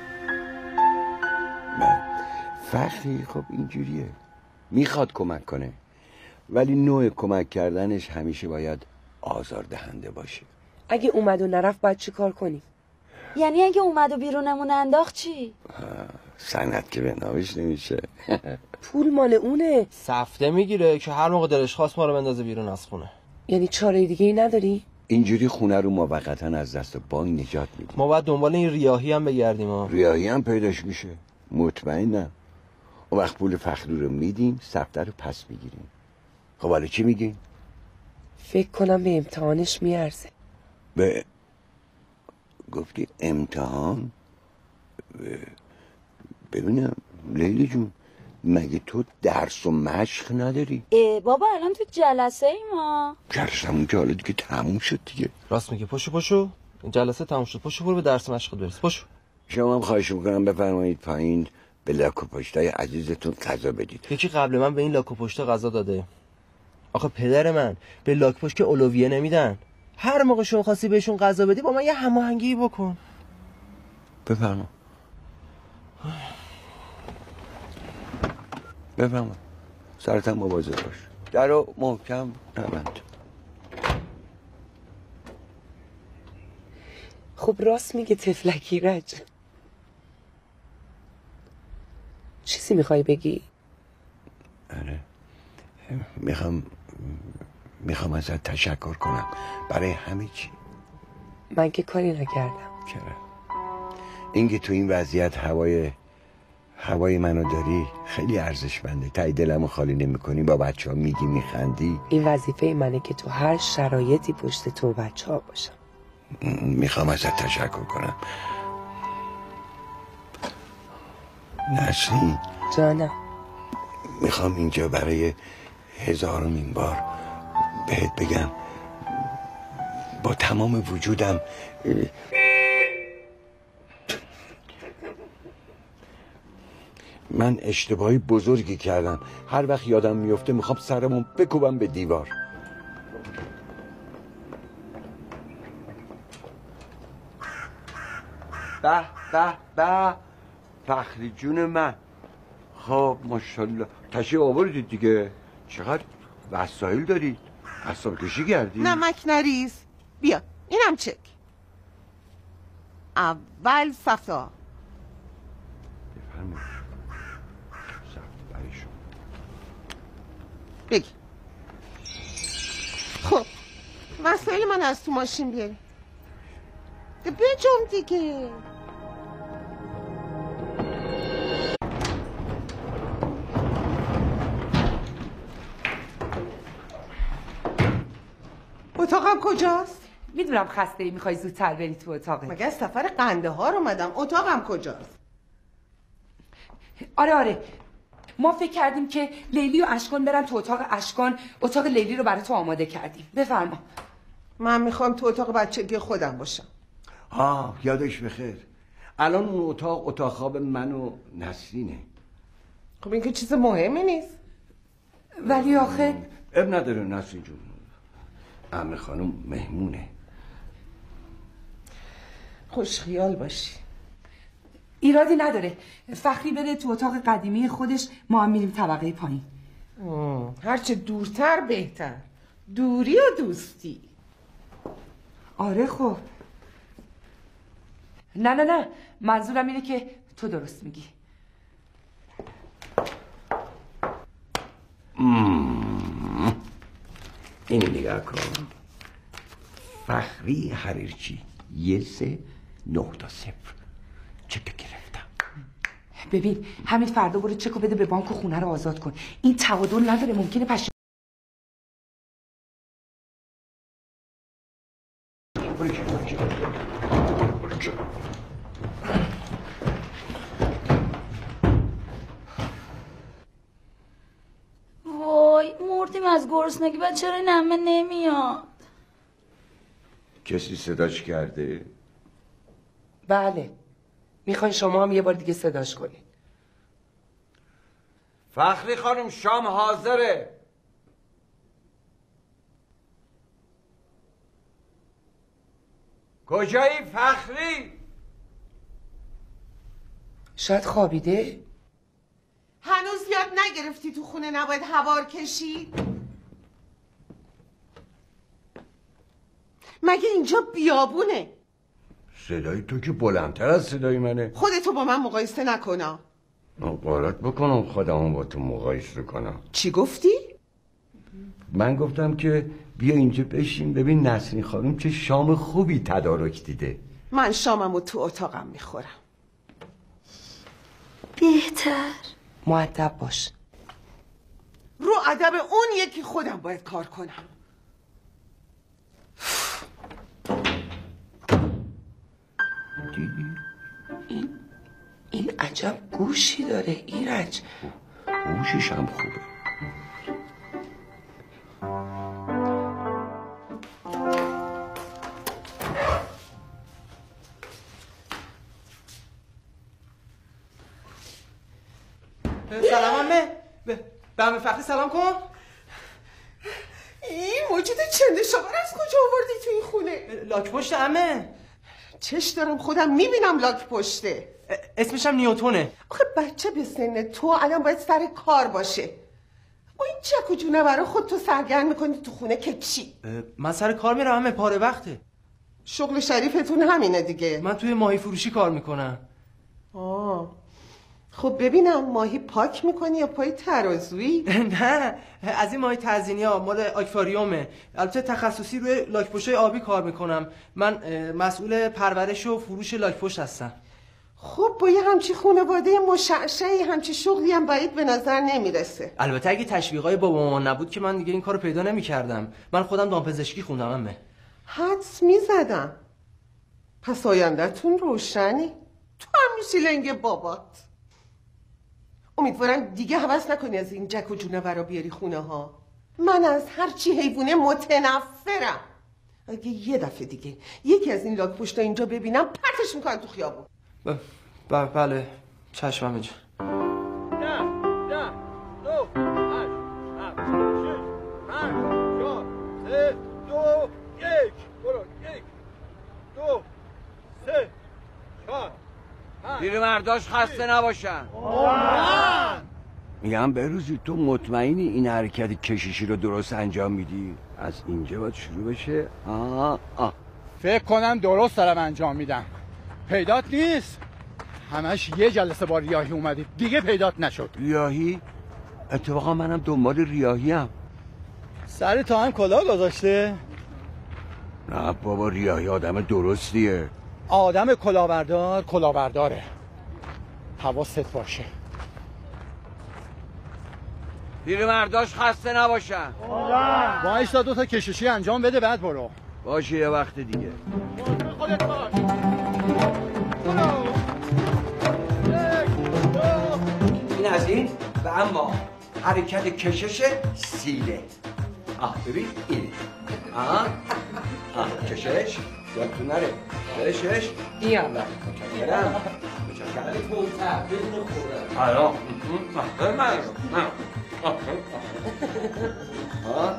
من فخری خب اینجوریه، میخواد کمک کنه ولی نوع کمک کردنش همیشه باید آزاردهنده باشه. اگه اومد و نرفت باید چی کار کنیم؟ یعنی اگه اومد و بیرونمون انداخت چی؟ سند که به نامش نمیشه. پول مال اونه. سفته میگیره که هر موقع دلش خواست ما رو بندازه بیرون از خونه. یعنی چاره دیگه ای نداری؟ اینجوری خونه رو موقتا از دست بانک نجات میدیم. ما باید دنبال این ریاهی هم بگردیم ها. ریاهی هم پیداش میشه، مطمئنم. اون وقت پول فخری رو میدیم، سفته رو پس میگیریم. خب حالا چی میگین؟ فکر کنم به امتحانش میارزه. به گفتی امتحان؟ ببینم لیلی جون، مگه تو درس و مشق نداری؟ اه بابا الان تو جلسه ای ما. جلسمون که حالا دیگه تموم شد دیگه. راست میگه، پشو پشو این جلسه تموم شد، پشو برو به درس مشقت برس. پشو. شما هم خواهش میکنم بفرمایید پایین به لاک و پشتای عزیزتون غذا بدید. یکی قبل من به این لاک و پشتا غذا داده. آخه پدر من به لاک پشت که اولویه نمیدن. هر موقع شما خواستی بهشون غذا بدی با من یه هماهنگی بکن. بفرما بفرما سرتم مواظب باش، درو محکم نبند. خب راست میگه تفلکی رج. چیزی میخوای بگی؟ آره، میخوام میخوام ازت تشکر کنم برای همه چی. من که کاری نکردم. چرا؟ اینکه تو این وضعیت هوای هوای منو داری خیلی ارزشمنده. تای دلمو خالی نمی‌کنی، با بچه‌ها میگی میخندی. این وظیفه منه که تو هر شرایطی پشت تو بچه‌ها باشم. میخوام ازت تشکر کنم. نسرین جانم، میخوام اینجا برای هزارمین بار بهت بگم با تمام وجودم من اشتباهی بزرگی کردم. هر وقت یادم میفته میخوام سرمون بکوبم به دیوار. به به به فخری جون من. خب ماشاءالله تشریف آوردید دیگه. چقدر وسایل دارید؟ حساب کشی کردی؟ نمک نریز. بیا اینم چک. اول صفا بفرمایید. صفا برای شما. بگی. خب وسایل من از تو ماشین بیاری. بجم دیگه. کجاست؟ میدونم خسته میخوای زودتر بری تو اتاقت. مگه از سفر قندهار اومدم، اتاقم کجاست؟ آره آره ما فکر کردیم که لیلی و اشکان برن تو اتاق اشکان، اتاق لیلی رو برای تو آماده کردیم. بفرما. من میخوام تو اتاق بچگی خودم باشم. آه یادش بخیر، الان اون اتاق اتاق خواب من و نسرینه. خب این که چیز مهمی نیست. ولی آخه اب نداره نسرین جون، عمه خانم مهمونه. خوش خیال باشی. ایرادی نداره، فخری بره تو اتاق قدیمی خودش، ما هم میریم طبقه پایین. هرچه دورتر بهتر، دوری و دوستی. آره خب نه نه نه منظورم اینه که تو درست میگی. این نگاه کن، فخری حریرچی یه سه نه تا صفر چک گرفتم. ببین همین فردا برو چکو بده به بانک و خونه رو آزاد کن. این تعادل نداره، ممکنه پش وای مردیم از گرسنگی. بعد چرا این همه نمیاد؟ کسی صداش کرده؟ بله میخواین شما هم یه بار دیگه صداش کنین. فخری خانم شام حاضره. کجایی فخری؟ شاید خوابیده؟ هنوز یاد نگرفتی تو خونه نباید هوار کشی؟ مگه اینجا بیابونه؟ صدای تو که بلندتر از صدای منه. خودتو با من مقایسه نکنم. قارت بکنم خودمو با تو مقایسه کنم. چی گفتی؟ من گفتم که بیا اینجا بشین ببین نسرین خانم چه شام خوبی تدارک دیده. من شاممو تو اتاقم میخورم. بهتر. مؤدب باش. رو ادب اون یکی خودم باید کار کنم. این این عجب گوشی داره ایرج. گوشش هم خوبه. سلام عمه. به عمه فخری سلام کن. این موجود چنده شما از کجا آوردی تو این خونه؟ لاک پشت عمه. چش دارم خودم میبینم لاک پشته. اسمش هم نیوتونه. آخه بچه به سن تو الان باید سر کار باشه. با این چک و جونه برای خود تو سرگرم میکنی تو خونه که چی؟ من سر کار میرم عمه، پاره وقته. شغل شریفتون همینه دیگه. من توی ماهی فروشی کار میکنم. آه خب ببینم ماهی پاک میکنی یا پای ترازویی؟ نه از این ماهی تزیینی ها، مال آکواریومه. البته تخصصی روی لاک‌پشت‌های آبی کار میکنم. من مسئول پرورش و فروش لاک‌پشت هستم. خب با یه همچی خانواده مشعشعی همچی شغلی هم بعید به نظر نمیرسه. البته اگه تشویقای بابا مامان نبود که من دیگه این کارو پیدا نمیکردم. من خودم دامپزشکی خوندم عمه. حدس میزدم. پس آینده‌تون روشنی. تو هم میشی لنگ بابات. امیدوارم دیگه هوس نکنی از این جک و جونورا بیاری خونه ها. من از هر چی حیوانه متنفرم. اگه یه دفعه دیگه یکی از این لاک پشتا اینجا ببینم پرتش میکنم تو خیابون. ب... ب... بله چشمم اینجا. ده ده دو هشت هفت شش پنج چهار سه دو یک برو یک دو سه چهار. پیرمرداش خسته نباشن. میگم بروزی تو مطمئنی این حرکت کشیشی رو درست انجام میدی؟ از اینجا باید شروع بشه. آه آه. فکر کنم درست دارم انجام میدم. پیدات نیست؟ همش یه جلسه با ریاهی اومدی دیگه پیدات نشد. ریاهی؟ اتفاقا منم دنبال ریاهی هم. سر تا هم کلاه گذاشته؟ نه بابا ریاهی آدم درستیه. آدم کلاهبردار کلاهبرداره. حواست باشه. پیرمرداش خسته نباشن. باعث تا دو تا کششی انجام بده بعد برو. باشه یه وقت دیگه. خودت باش. این از این و اما حرکت کشش سیله. آه ببین این. آه آه کشش یادتون نره. کشش این هم بر متشکرم متشکرم توتر بدون خوره آره من من آه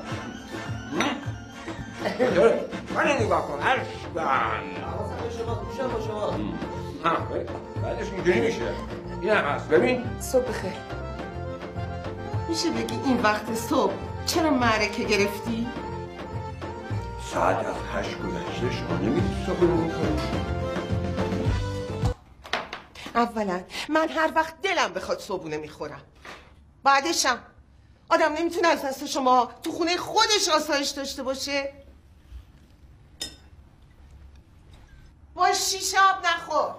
من نگاه کن عرش بند حواست شما گوشم با شما بعدش اینجوری میشه این هم هست ببین. صبح بخیر. میشه بگی این وقت صبح چرا معرکه گرفتی؟ ساعت از هشت گذشته شما نمیدید صبح رو میکنید. اولا من هر وقت دلم بخواد صبحونه میخورم. بعدشم آدم نمیتونه از دست شما تو خونه خودش آسایش داشته باشه. با شیشه آب نخور.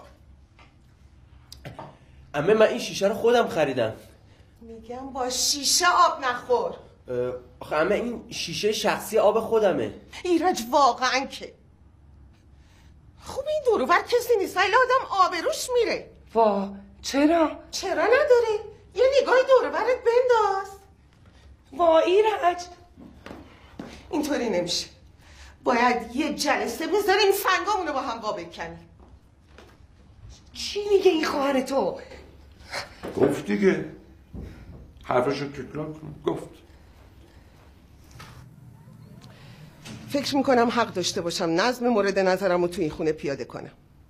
عمه من این شیشه رو خودم خریدم. میگم با شیشه آب نخور. آخه عمه این شیشه شخصی آب خودمه. ایرج واقعا که خوب این دورو بر کسی نیست ولی آدم آبروش میره. وا چرا؟ چرا نداره؟ یه نگاه دور برت بنداز. وا ایرج اینطوری نمیشه. باید یه جلسه بذاریم سنگامونو با هم وا بکنیم. چی میگه این خواهر تو؟ گفت دیگه حرفشو تکرار کن. گفت فکر میکنم حق داشته باشم نظم مورد نظرم رو تو این خونه پیاده کنم.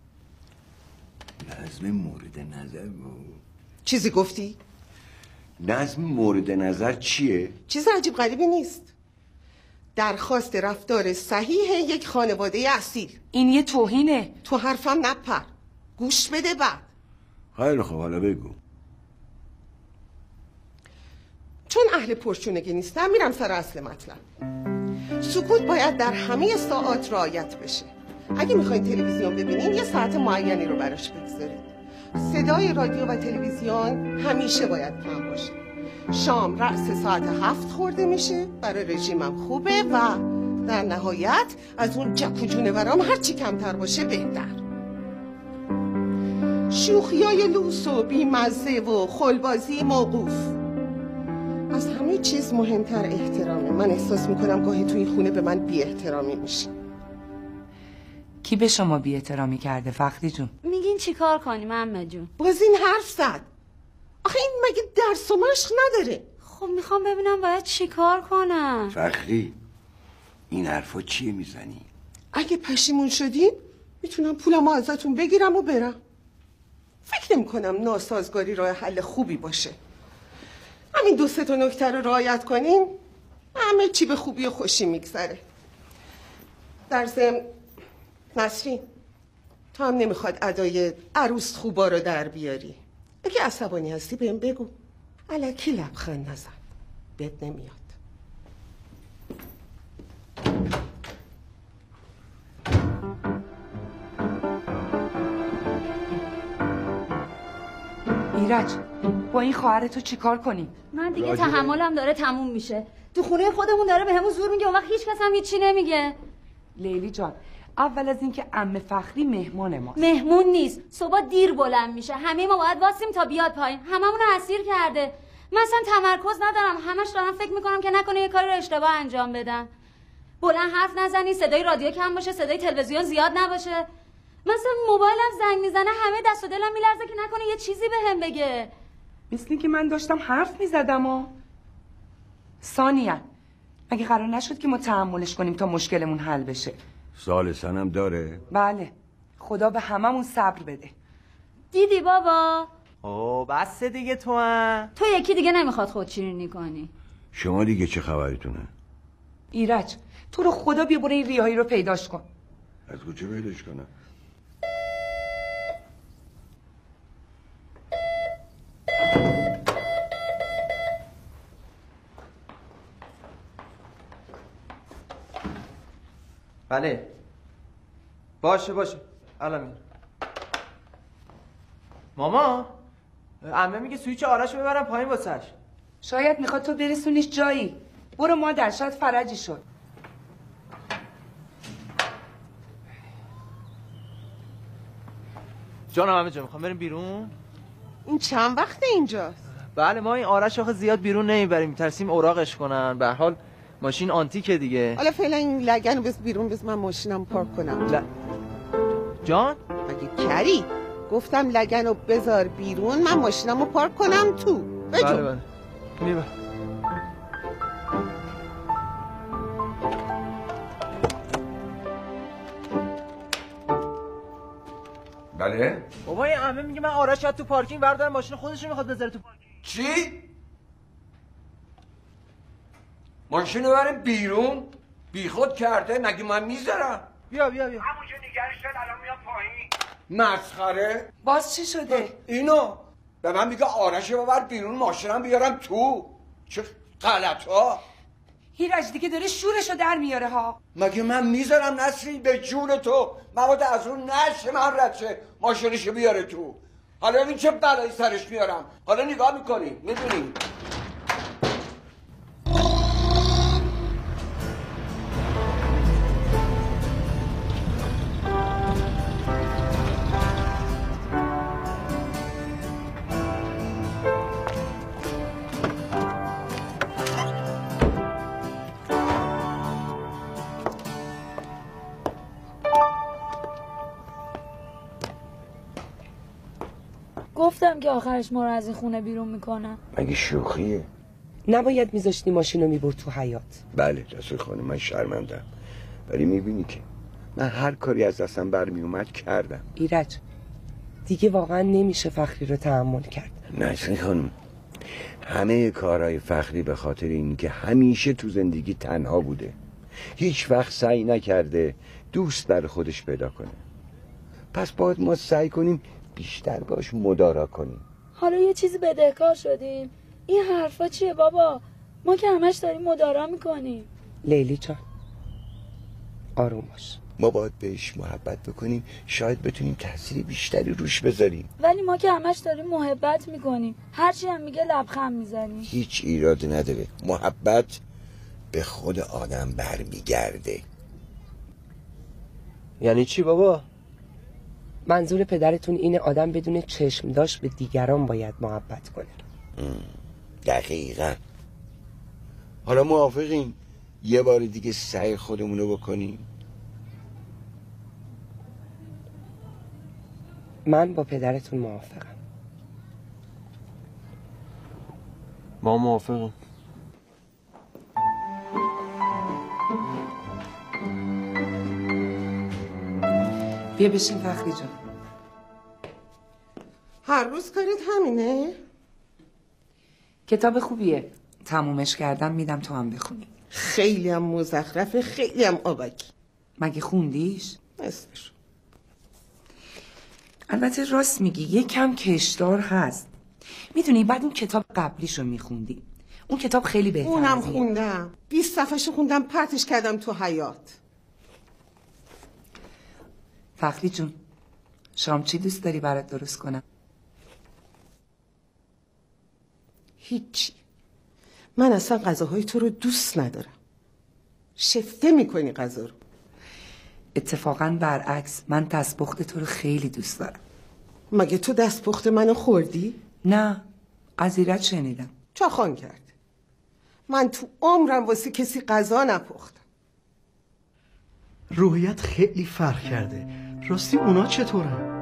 نظم مورد نظر بود؟ چیزی گفتی؟ نظم مورد نظر چیه؟ چیز عجیب غریبی نیست. درخواست رفتار صحیح یک خانواده اصیل. این یه توهینه. تو حرفم نپر. گوش بده بعد. خیلی خب حالا بگو. چون اهل پرچونگی نیستم میرم سر اصل مطلب. سکوت باید در همه ساعات رعایت بشه. اگه میخواین تلویزیون ببینین یه ساعت معینی رو براش بگذارید. صدای رادیو و تلویزیون همیشه باید کم باشه. شام رأس ساعت هفت خورده میشه، برای رژیمم خوبه و در نهایت از اون جک و جونورام هر چی کمتر باشه بهتر. شوخیای لوس و بیمزه و خلبازی موقوف. از همه چیز مهمتر احترامه. من احساس میکنم گاهی تو این خونه به من بی احترامی میشه. کی به شما بی احترامی کرده فخری جون؟ میگین چیکار کنیم عمه جون؟ باز این حرف زد. آخه این مگه درس و مشق نداره؟ خب میخوام ببینم باید چیکار کنم. فخری این حرفا چیه میزنی؟ اگه پشیمون شدین میتونم پولمو ازتون بگیرم و برم. فکر نمی کنم ناسازگاری راه حل خوبی باشه. همین دو سه تا نکته رو رعایت کنین همه چی به خوبی و خوشی میگذره. در ضمن نسرین تو هم نمیخواد ادای عروس خوبا رو در بیاری. اگه عصبانی هستی بهم بگو. الکی لبخند نزن. بد نمیاد. ایرج با این خواهر تو چیکار کنیم؟ من دیگه تحملم داره تموم میشه. تو خونه خودمون داره به همون زور میگه اون وقت هیچ کس هم هیچی نمیگه. لیلی جان اول از اینکه عمه فخری مهمان ماست. مهمون نیست. صبح دیر بلند میشه. همه ما باید واسیم تا بیاد پایین. هممون رو اسیر کرده. من اصلا تمرکز ندارم. همش دارم فکر میکنم که نکنه یه کاری رو اشتباه انجام بدم. بلند حرف نزنی، صدای رادیو کم باشه، صدای تلویزیون زیاد نباشه. مثلا موبایلم زنگ میزنه همه دست و دلم میلرزه که نکنه یه چیزی بهم به بگه. مثل که من داشتم حرف میزدم و ثانیاً مگه قرار نشد که ما تحملش کنیم تا مشکلمون حل بشه؟ سال سنم داره؟ بله خدا به هممون صبر بده. دیدی بابا؟ اوه بس دیگه تو هم. تو یکی دیگه نمیخواد خودشیرینی کنی. شما دیگه چه خبرتونه؟ ایرج تو رو خدا بیا برو این ریاهی رو پیداش کن. از کجا پیداش کنم؟ بله باشه باشه الان میرم. ماما عمه میگه سویچ آرش ببرم پایین واسش. شاید میخواد تو برسونیش جایی. برو مادر شاید فرجی شد. جانم همه جا میخوام بریم بیرون. این چند وقته اینجاست؟ بله ما این آرش آخه زیاد بیرون نمیبریم، میترسیم اوراقش کنن. به هر حال ماشین آنتیکه دیگه. حالا فعلا این لگن رو بس بیرون، بس من ماشینم پارک کنم. ل... جان؟ مگه کری؟ گفتم لگن رو بذار بیرون، من ماشینم رو پارک کنم تو. بجو. بله بله میبر. بله؟ بابا این عمه میگه من آرش شاید تو پارکینگ بردارم ماشین خودش رو میخواد بذاره تو پارکینگ. چی؟ ماشین رو بریم بیرون؟ بیخود کرده؟ مگه من میذارم؟ بیا بیا بیا همونجا نگرش دار الان میاد پایین. مسخره؟ باز چی شده؟ اینو به من میگه آرش رو ببر بیرون ماشینم بیارم تو. چه غلط ها؟ هیرج دیگه داره شورشو در میاره ها. مگه من میذارم نسرین به جون تو مواد از اون نشه من رد ماشینشو بیاره تو. حالا این چه بلایی سرش میارم. حالا نگاه میکنی میدونی گفتم که آخرش ما رو از این خونه بیرون میکنم. مگه شوخیه؟ نباید میذاشتی ماشین رو میبرد تو حیاط. بله رسول خانم من شرمندم، ولی میبینی که من هر کاری از دستم برمی اومد کردم. ایرج دیگه واقعا نمیشه فخری رو تحمل کرد. نسرین خانم همه کارهای فخری به خاطر این که همیشه تو زندگی تنها بوده، هیچ وقت سعی نکرده دوست برای خودش پیدا کنه. پس باید ما سعی کنیم بیشتر باش مدارا کنیم. حالا یه چیزی بدهکار شدیم؟ این حرفا چیه بابا؟ ما که همش داریم مدارا میکنیم. لیلی جان آروم باش. ما باید بهش محبت بکنیم، شاید بتونیم تأثیر بیشتری روش بذاریم. ولی ما که همش داریم محبت میکنیم، هرچی هم میگه لبخند میزنیم. هیچ ایراد نداره، محبت به خود آدم برمیگرده. یعنی چی بابا؟ منظور پدرتون اینه آدم بدون چشم داشت به دیگران باید محبت کنه. دقیقا. حالا موافقین یه بار دیگه سعی خودمونو بکنیم؟ من با پدرتون موافقم. ما موافقم. بیا بشین فخری جان. هر روز کارت همینه؟ کتاب خوبیه، تمومش کردم میدم تو هم بخونی. خیلی هم مزخرفه، خیلی هم آبکی. مگه خوندیش؟ نصفش. البته راست میگی یه کم کشدار هست. میدونی بعد اون کتاب قبلیشو میخوندی، اون کتاب خیلی بهتره. اونم خوندم، بیست صفحه‌شو خوندم پرتش کردم تو حیاط. فخری جون شام چی دوست داری برات درست کنم؟ هیچی. من اصلا غذاهای تو رو دوست ندارم. شفته میکنی غذا رو. اتفاقا برعکس، من دستپخت تو رو خیلی دوست دارم. مگه تو دستپخت منو خوردی؟ نه، از ایرج شنیدم. چاخان کرد. من تو عمرم واسه کسی غذا نپختم. روحیت خیلی فرق کرده. راستی اونا چطورن؟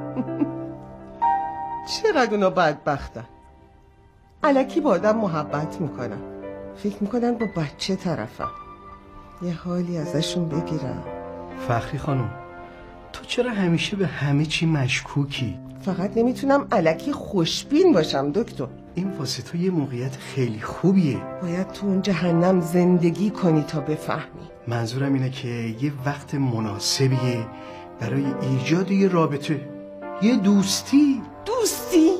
چقدر اونا بدبختن. الکی با آدم محبت میکنن، فکر میکنن با بچه طرفم. یه حالی ازشون بگیرم. فخری خانم تو چرا همیشه به همه چی مشکوکی؟ فقط نمیتونم الکی خوشبین باشم دکتر. این واسه تو یه موقعیت خیلی خوبیه. باید تو اون جهنم زندگی کنی تا بفهمی. منظورم اینه که یه وقت مناسبیه برای ایجاد یه رابطه، یه دوستی. دوستی؟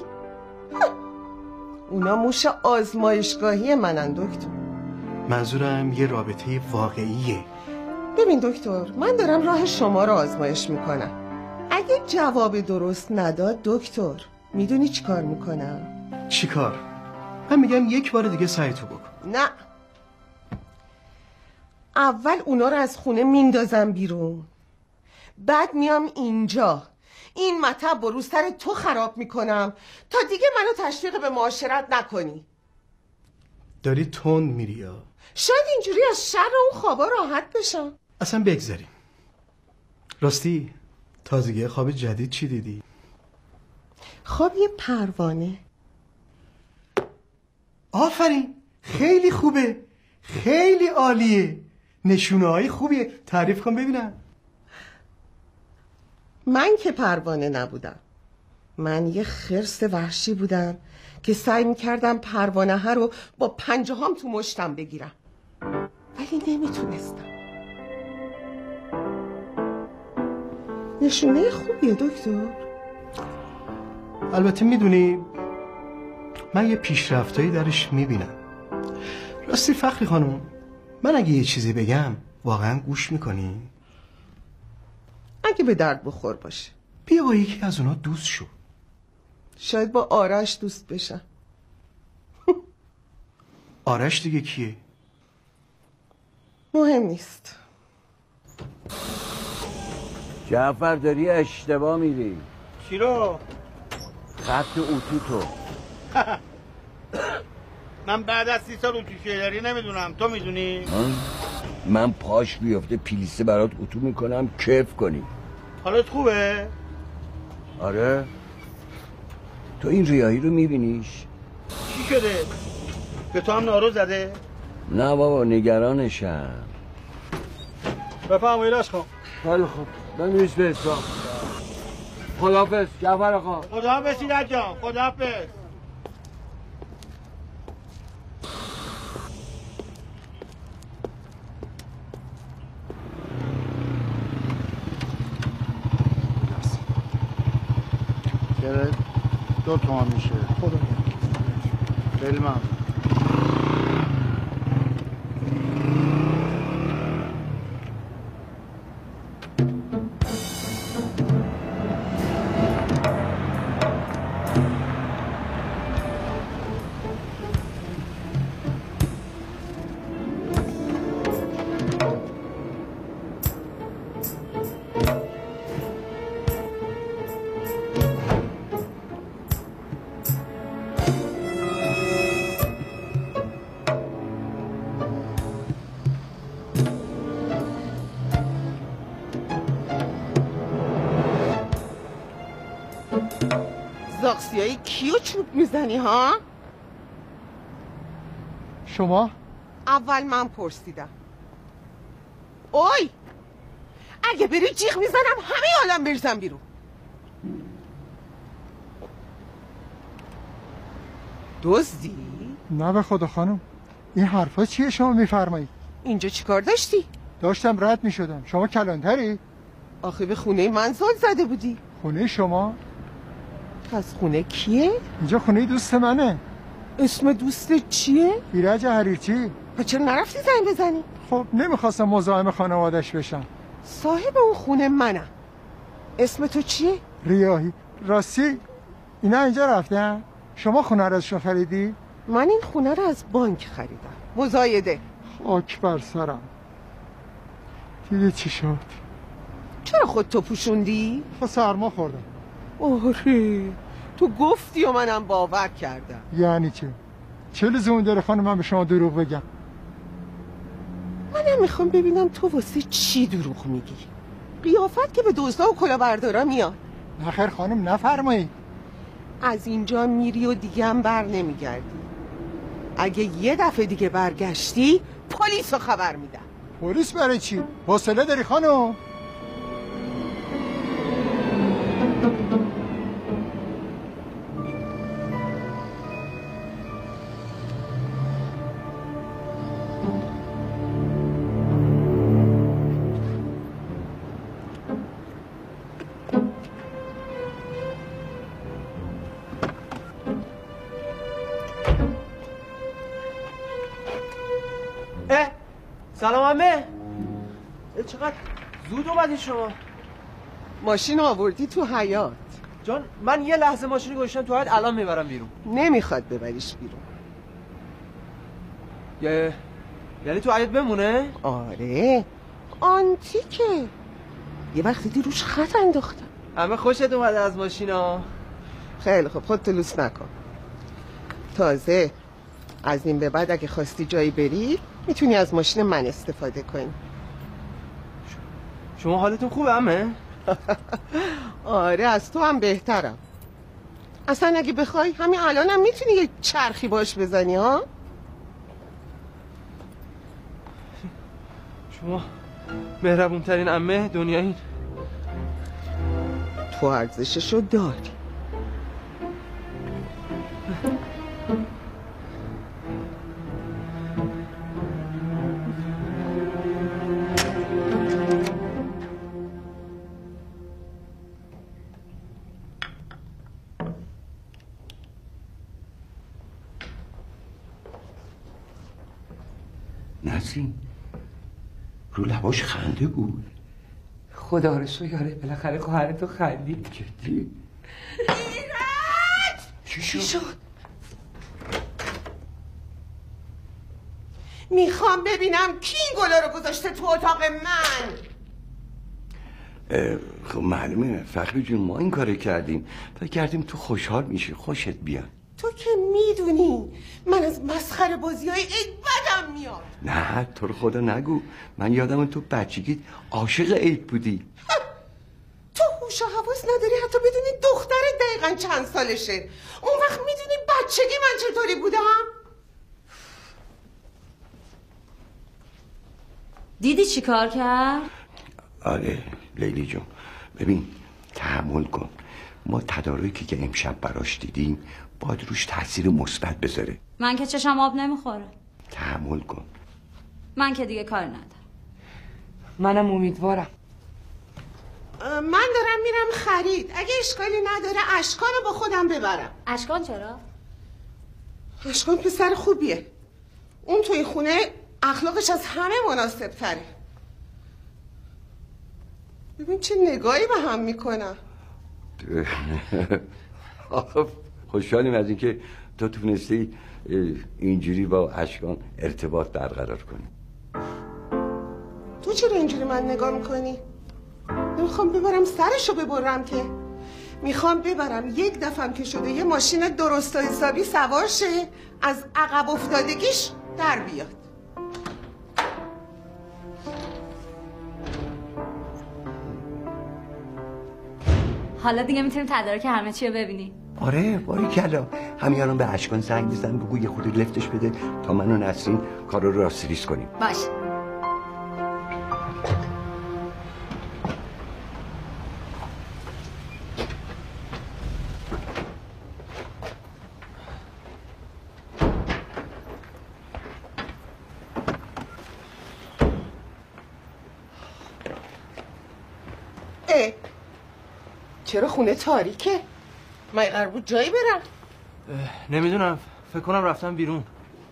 اونا موش آزمایشگاهی منن دکتر. منظورم یه رابطه واقعیه. ببین دکتر، من دارم راه شما رو آزمایش میکنم. اگه جواب درست نداد دکتر، میدونی چی کار میکنم؟ چی کار؟ من میگم یک بار دیگه سعی تو بکن. نه، اول اونا رو از خونه میندازم بیرون، بعد میام اینجا این مطب با رو سر تو خراب میکنم تا دیگه منو تشویق به معاشرت نکنی. داری تند میری یا؟ شاید اینجوری از شر اون خوابا راحت بشم. اصلا بگذاریم. راستی تازگی خواب جدید چی دیدی؟ خواب یه پروانه. آفرین، خیلی خوبه، خیلی عالیه، نشونه های خوبیه. تعریف کن ببینم. من که پروانه نبودم، من یه خرس وحشی بودم که سعی میکردم پروانه ها رو با پنجه هام تو مشتم بگیرم، ولی نمیتونستم. نشونه خوبیه دکتر. البته میدونی من یه پیشرفتایی درش میبینم. راستی فخری خانم، من اگه یه چیزی بگم واقعا گوش میکنی؟ اگه به درد بخور باشه. بیا با یکی از اونا دوست شو. شاید با آرش دوست بشم. آرش دیگه کیه؟ مهم نیست. جعفر داری اشتباه میری. چی رو؟ خط اتوتو. من بعد از سی سال اتو شیلری نمیدونم، تو میدونی؟ من پاش بیفته پیلیسه برات اتو میکنم کیف کنی. حالت خوبه؟ آره. تو این ریاهی رو میبینیش؟ چی شده؟ به تو هم نارو زده؟ نه بابا نگرانشم. بفهم ایلاش کن. خیلی خوب بنویس به حساب. خداحافظ جعفر آقا. خداحافظ ایرج جان، خداحافظ. چرا دو تومن میشه؟ خدا خیلی ممنون. زاغسیایی کیو چوب میزنی ها؟ شما؟ اول من پرسیدم. اوی اگه بری جیغ میزنم همه عالم بریزم بیرون. دزدی؟ نه به خدا خانم، این حرفا چیه شما میفرمایید؟ اینجا چیکار داشتی؟ داشتم رد میشدم. شما کلانتری؟ آخه به خونه من زل زده بودی. خونه شما؟ پس خونه کیه؟ اینجا خونه دوست منه. اسم دوست چیه؟ ایرج حریرچی. پس چرا نرفتی زنگ بزنی؟ خب نمیخواستم مزاحم خانوادش بشم. صاحب اون خونه منم. اسم تو چیه؟ ریاهی. راستی اینا اینجا رفتن؟ شما خونه رو ازشون خریدی؟ من این خونه رو از بانک خریدم. مزایده. خاک بر سرم. دیدی چی شد؟ چرا خودتو پوشوندی؟ خب سرما خوردم. آره تو گفتی و منم باور کردم. یعنی چه؟ چه لزومی داره خانم من به شما دروغ بگم؟ منم میخوام ببینم تو واسه چی دروغ میگی. قیافت که به دزدا و کلاهبردارا میاد. نخیر خانم نفرمایید. از اینجا میری و دیگه هم بر نمیگردی. اگه یه دفعه دیگه برگشتی پلیس رو خبر میدم. پلیس برای چی؟ حوصله داری خانم؟ سلام عمه. چقدر زود اومدی شما؟ ماشین آوردی تو حیاط. جان من یه لحظه ماشین گذاشتم تو حیاط، الان میبرم بیرون. نمیخواد ببریش بیرون. یه... یعنی تو حیاط بمونه؟ آره آنتیکه. یه وقتی دی روش خط انداختم. همه خوشت اومده از ماشینا؟ خیلی خب، خودتو لوس نکن. تازه از این به بعد اگه خواستی جایی بری میتونی از ماشین من استفاده کنی. شما حالتون خوبه عمه؟ آره از تو هم بهترم. اصلا اگه بخوای همین الانم هم میتونی یه چرخی باش بزنی ها. شما مهربون ترین عمه دنیایین. تو ارزششو داری. نسرین رو لباش خنده بود. خدا رو شو یاره بالاخره خواهرتو خندید. جدی؟ ایرج! چی شد؟ شد؟ میخوام ببینم کی این گلا رو گذاشته تو اتاق من. خب معلومه فخری جون، ما این کار کردیم فکر کردیم تو خوشحال میشی، خوشت بیاد. تو که میدونی من از مسخره بازی های عید بدم میاد. نه تو رو خدا نگو، من یادم تو بچگیت عاشق عید بودی. تو هوش و حواس نداری حتی بدونی دختر دقیقا چند سالشه. اون وقت میدونی بچگی من چطوری بودم؟ دیدی چی کار کرد؟ آره لیلی جون، ببین تحمل کن، ما تدارکی که امشب براش دیدیم باید روش تاثیر مثبت بذاره. من که چشم آب نمیخوره. تحمل کن. من که دیگه کار ندارم. منم امیدوارم. من دارم میرم خرید، اگه اشکالی نداره اشکان رو با خودم ببرم. اشکان چرا؟ اشکان پسر خوبیه، اون توی خونه اخلاقش از همه مناسب تره. ببین چه نگاهی به هم میکنم. خوشحالیم از اینکه تو تونستی اینجوری با اشکان ارتباط برقرار کنی. تو چرا اینجوری من نگاه میکنی؟ نمیخوام ببرم سرشو ببرم که، میخوام ببرم یک دفعم که شده یه ماشین درست و حسابی سوار شه، از عقب افتادگیش در بیاد. حالا دیگه میتونیم تدارک همه چی رو ببینیم. آره باریکلا، همین الان به اشکان زنگ بزن بگو یه خورده لفتش بده تا من و نسرین کار رو راستریز کنیم. باشه. اه چرا خونه تاریکه؟ من قرار بود جایی برم. نمیدونم، فکر کنم رفتم بیرون.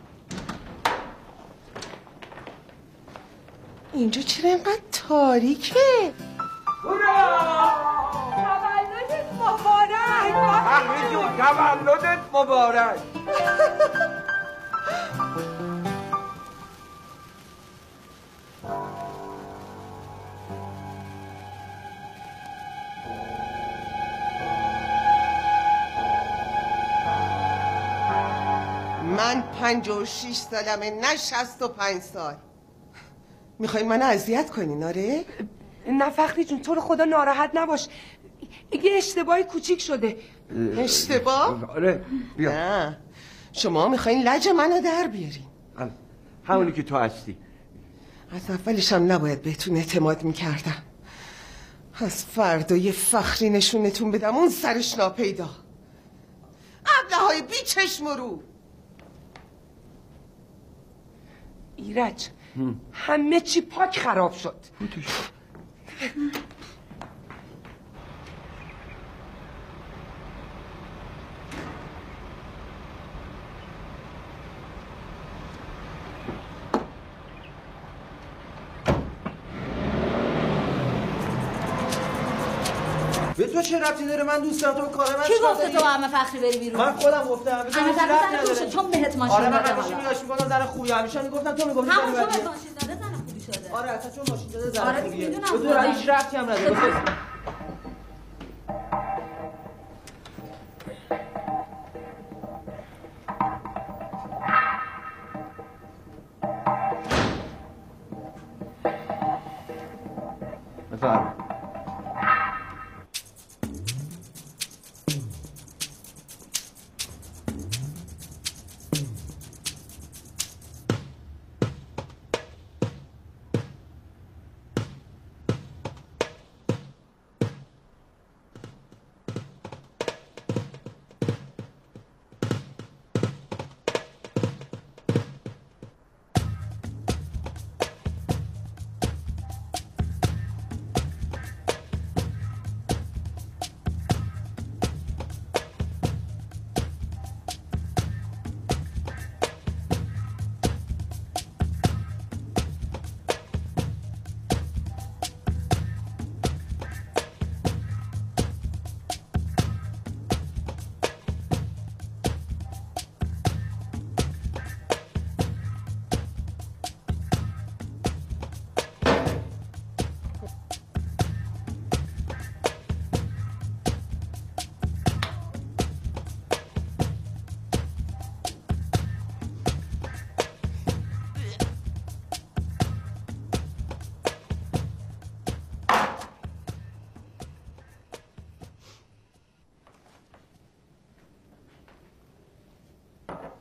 اینجا چرا اینقدر تاریکه؟ هورا! تولدت مبارک! فخری جون تولدت مبارک! من پنج و شیش سالمه، نه شست و پنج سال. میخوای منو اذیت کنین آره؟ نه فخری جون تو رو خدا ناراحت نباش، یه اشتباهی کوچیک شده. اشتباه؟ آره بیا. نه شما میخواین لج منو در بیارین. همونی که تو هستی. از اولش هم نباید بهتون اعتماد میکردم. از فردا یه فخری نشونتون بدم اون سرش ناپیدا. ابله‌های بی چشم و رو. ایرج همه چی پاک خراب شد. به تو چه ربطی داره؟ من دوست دارم تو به کار من. کی گفته تو همه فخری بری بیرون؟ من خودم گفتم. همه فخری داره چون بهت ماشین داده. آره من داده. همیشه میگاش میگم زن خوبی، همیشه میگفتم تو میگفتی همون چون بهت ماشین داده زن خوبی شده. آره اصلا چون ماشین داده زن آره خوبیه. میدونم. به تو هیچ ربطی هم نداره.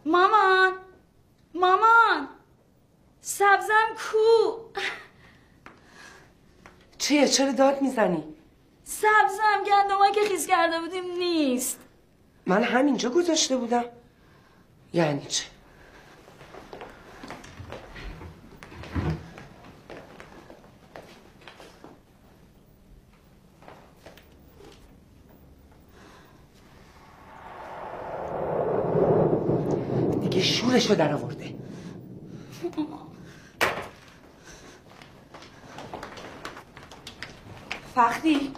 مامان مامان سبزم کو؟ چیه؟ چرا داد میزنی؟ سبزم گندمایی که خیس کرده بودیم نیست. من همینجا گذاشته بودم. یعنی چه؟ دیگه شورشو در آورده. فخری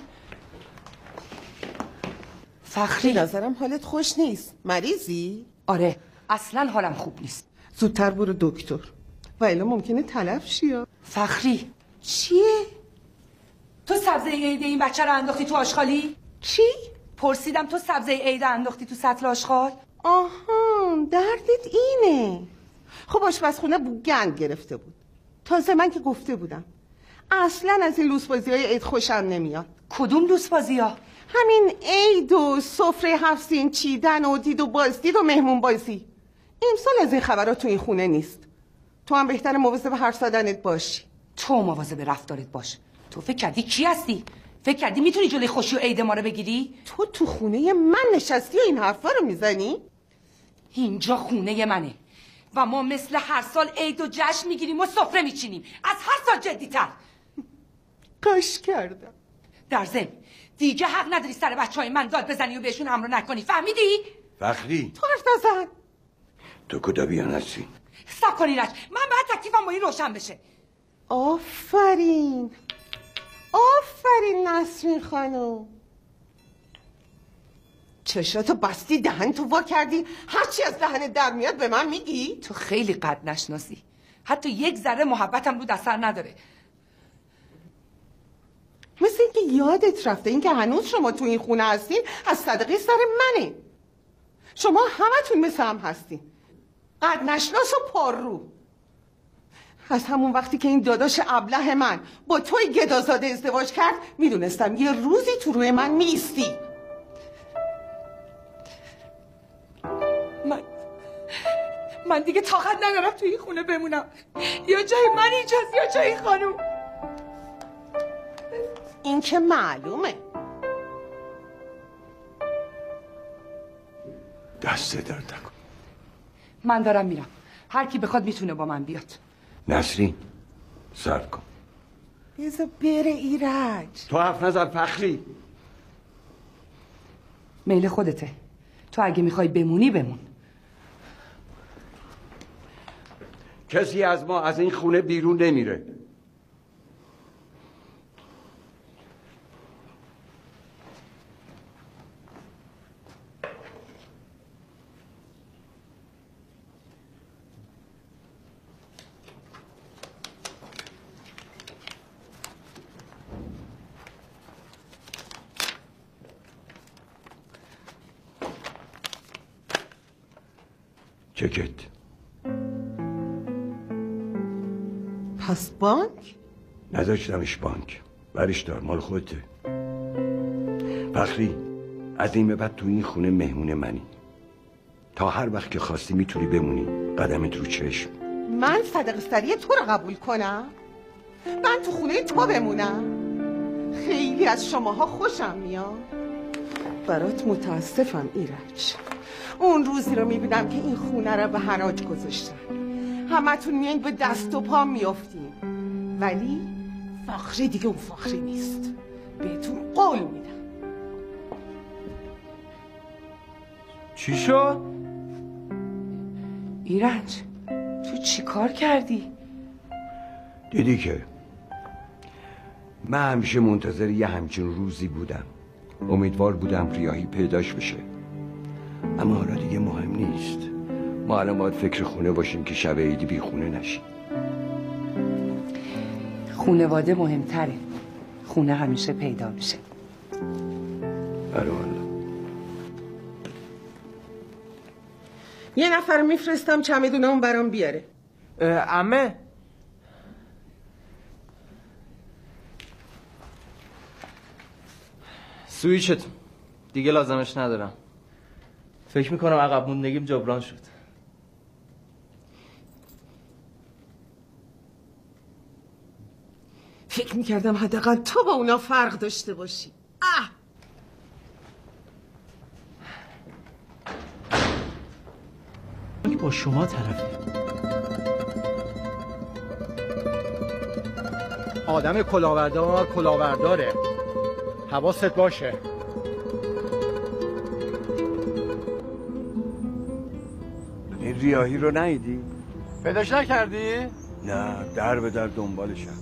فخری به نظرم حالت خوش نیست. مریضی؟ آره اصلا حالم خوب نیست. زودتر برو دکتر و الا ممکنه تلف شی. فخری چیه؟ تو سبزه عید این بچه رو انداختی تو آشغالی؟ چی؟ پرسیدم تو سبزه عید انداختی تو سطل آشغال؟ آها دردت اینه. خب آشپزخونه بو گند گرفته بود. تازه من که گفته بودم اصلا از این لوسبازی های عید خوشم نمیاد. کدوم لوسبازی ها؟ همین عید و سفره هفت سین چیدن و دید و بازدید و مهمون بازی. امسال از این خبرها تو این خونه نیست. تو هم بهتر مواظب حرف زدنت باشی. تو مواظب رفتارت باش. تو فکر کردی کی هستی؟ فکر کردی میتونی جلوی خوشی و عید ما رو بگیری؟ تو تو خونه من نشستی و این حرفا رو میزنی؟ اینجا خونه منه و ما مثل هر سال عید و جشن میگیریم و سفره میچینیم. از هر سال جدی‌تر. کاش کردم. در ضمن دیگه حق نداری سر بچهای من داد بزنی و بهشون امر نکنی. فهمیدی؟ فخری تو حرف نزن. تو کجا بیان هستی؟ صبر کن ایرج، من باید تکلیفم با این روشن بشه. آفرین آفرین نسرین خانم. چشاتو بستی دهن تو وا کردی هرچی از دهنت در میاد به من میگی؟ تو خیلی قد نشناسی. حتی یک ذره محبتم رو اثر نداره. مثل اینکه یادت رفته اینکه هنوز شما تو این خونه هستین از صدقه سر منه. شما همتون مثل هم هستین. قد نشناس و پر رو. از همون وقتی که این داداش ابله من با توی گدازاده ازدواج کرد میدونستم یه روزی تو روی من میستی. من من دیگه طاقت ندارم تو این خونه بمونم. یا جای من اینجاست یا جای خانوم. این که معلومه. دست درد نکن. من دارم میرم. هر کی بخواد میتونه با من بیاد. نسرین صبر کن. بذار بره ایرج. تو حرف نزن فخری. میل خودته. تو اگه میخوای بمونی بمون. کسی از ما از این خونه بیرون نمیره. چکت. پس بانک؟ نداشتمش بانک. برش دار مال خودته. فخری از این به بعد تو این خونه مهمون منی. تا هر وقت که خواستی میتونی بمونی. قدمت رو چشم. من صدقه سری تو رو قبول کنم؟ من تو خونه تو بمونم؟ خیلی از شماها خوشم میاد. برات متاسفم ایرج. اون روزی رو میبینم که این خونه رو به حراج گذاشتن. همتون میایین به دست و پا میافتین. ولی فخری دیگه اون فخری نیست. بهتون قول میدم. چی شد؟ ایرج تو چی کار کردی؟ دیدی که من همیشه منتظر یه همچین روزی بودم. امیدوار بودم ریاهی پیداش بشه. اما حالا دیگه مهم نیست. ما الان باید فکر خونه باشیم که شب عیدی بی خونه نشیم. خونواده مهمتره. خونه همیشه پیدا میشه. آره والله. یه نفر میفرستم چمدونامو برام بیاره. عمه سویچت دیگه لازمش ندارم. فکر میکنم عقب موندگیم جبران شد. فکر میکردم حداقل تو با اونا فرق داشته باشی. اه با شما طرفه. آدم کلاهبردار کلاهبرداره، حواست باشه. این ریاهی رو ندیدی؟ پیداش نکردی؟ نه، در به در دنبالشم.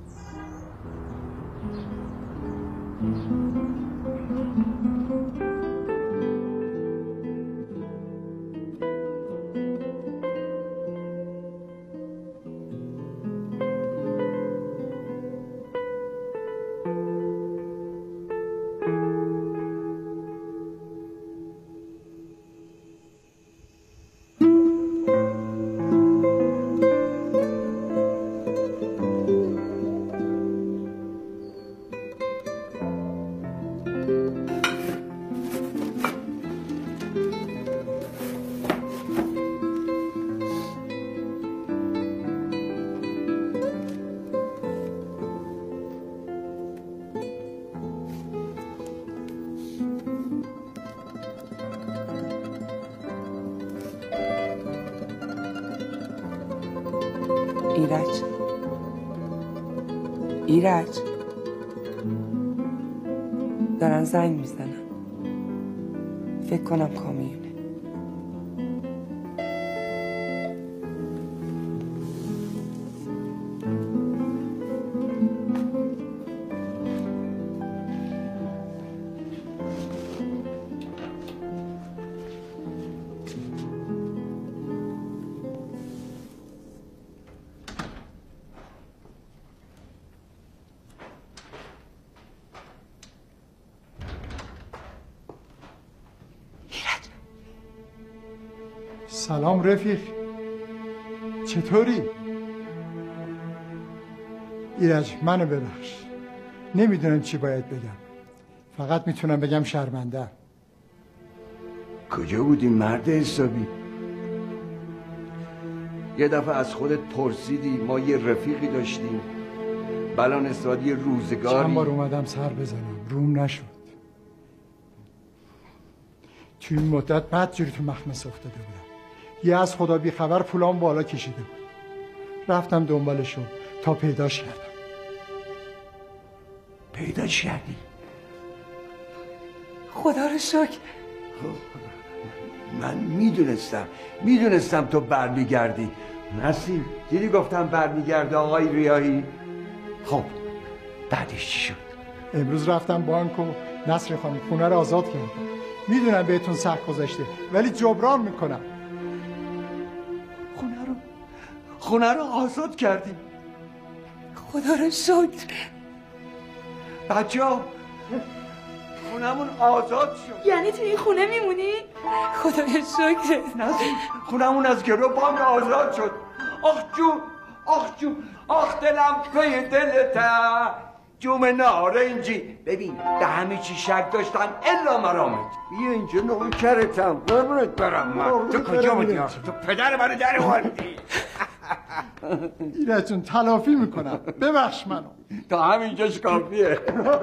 ایرج ایرج دارن زنگ میزنن، فکر کنم کامیونه. سلام رفیق، چطوری؟ ایرج منو ببخش، نمیدونم چی باید بگم، فقط میتونم بگم شرمنده. کجا بودی مرد حسابی؟ یه دفعه از خودت پرسیدی ما یه رفیقی داشتیم، بلان استادی روزگاری. چند بار اومدم سر بزنم روم نشد. توی این مدت بد جوری تو مخمس افتاده بودم. یه از خدا بی خبر پولام بالا کشیده بود. رفتم دنبالشون تا پیداش کردم. پیداش کردی؟ خدا رو شکر. من میدونستم میدونستم تو برمیگردی. نسیم دیدی گفتم برمیگرده آقای ریاهی. خب بعدش چی شد؟ امروز رفتم بانک و نصر خانم خونه رو آزاد کردم. میدونم بهتون سخت گذشته ولی جبران میکنم. خونه رو خونه رو آزاد کردی؟ خدا رو شکر. بچه ها خونمون آزاد شد. یعنی تو این خونه میمونی؟ خدای شکر. نسیم خونمون از گرو بانک آزاد شد. آخ جون آخ جون آخ دلم پی دلتا جوم نارنجی. ببین به همه چی شک داشتم الا مرامت. بیا اینجا نوکرتم قربونت برم. من تو کجا بودی آخه؟ تو پدر منو در آوردی. ایرج جون تلافی میکنم ببخش منو. تا همینجاش کافیه.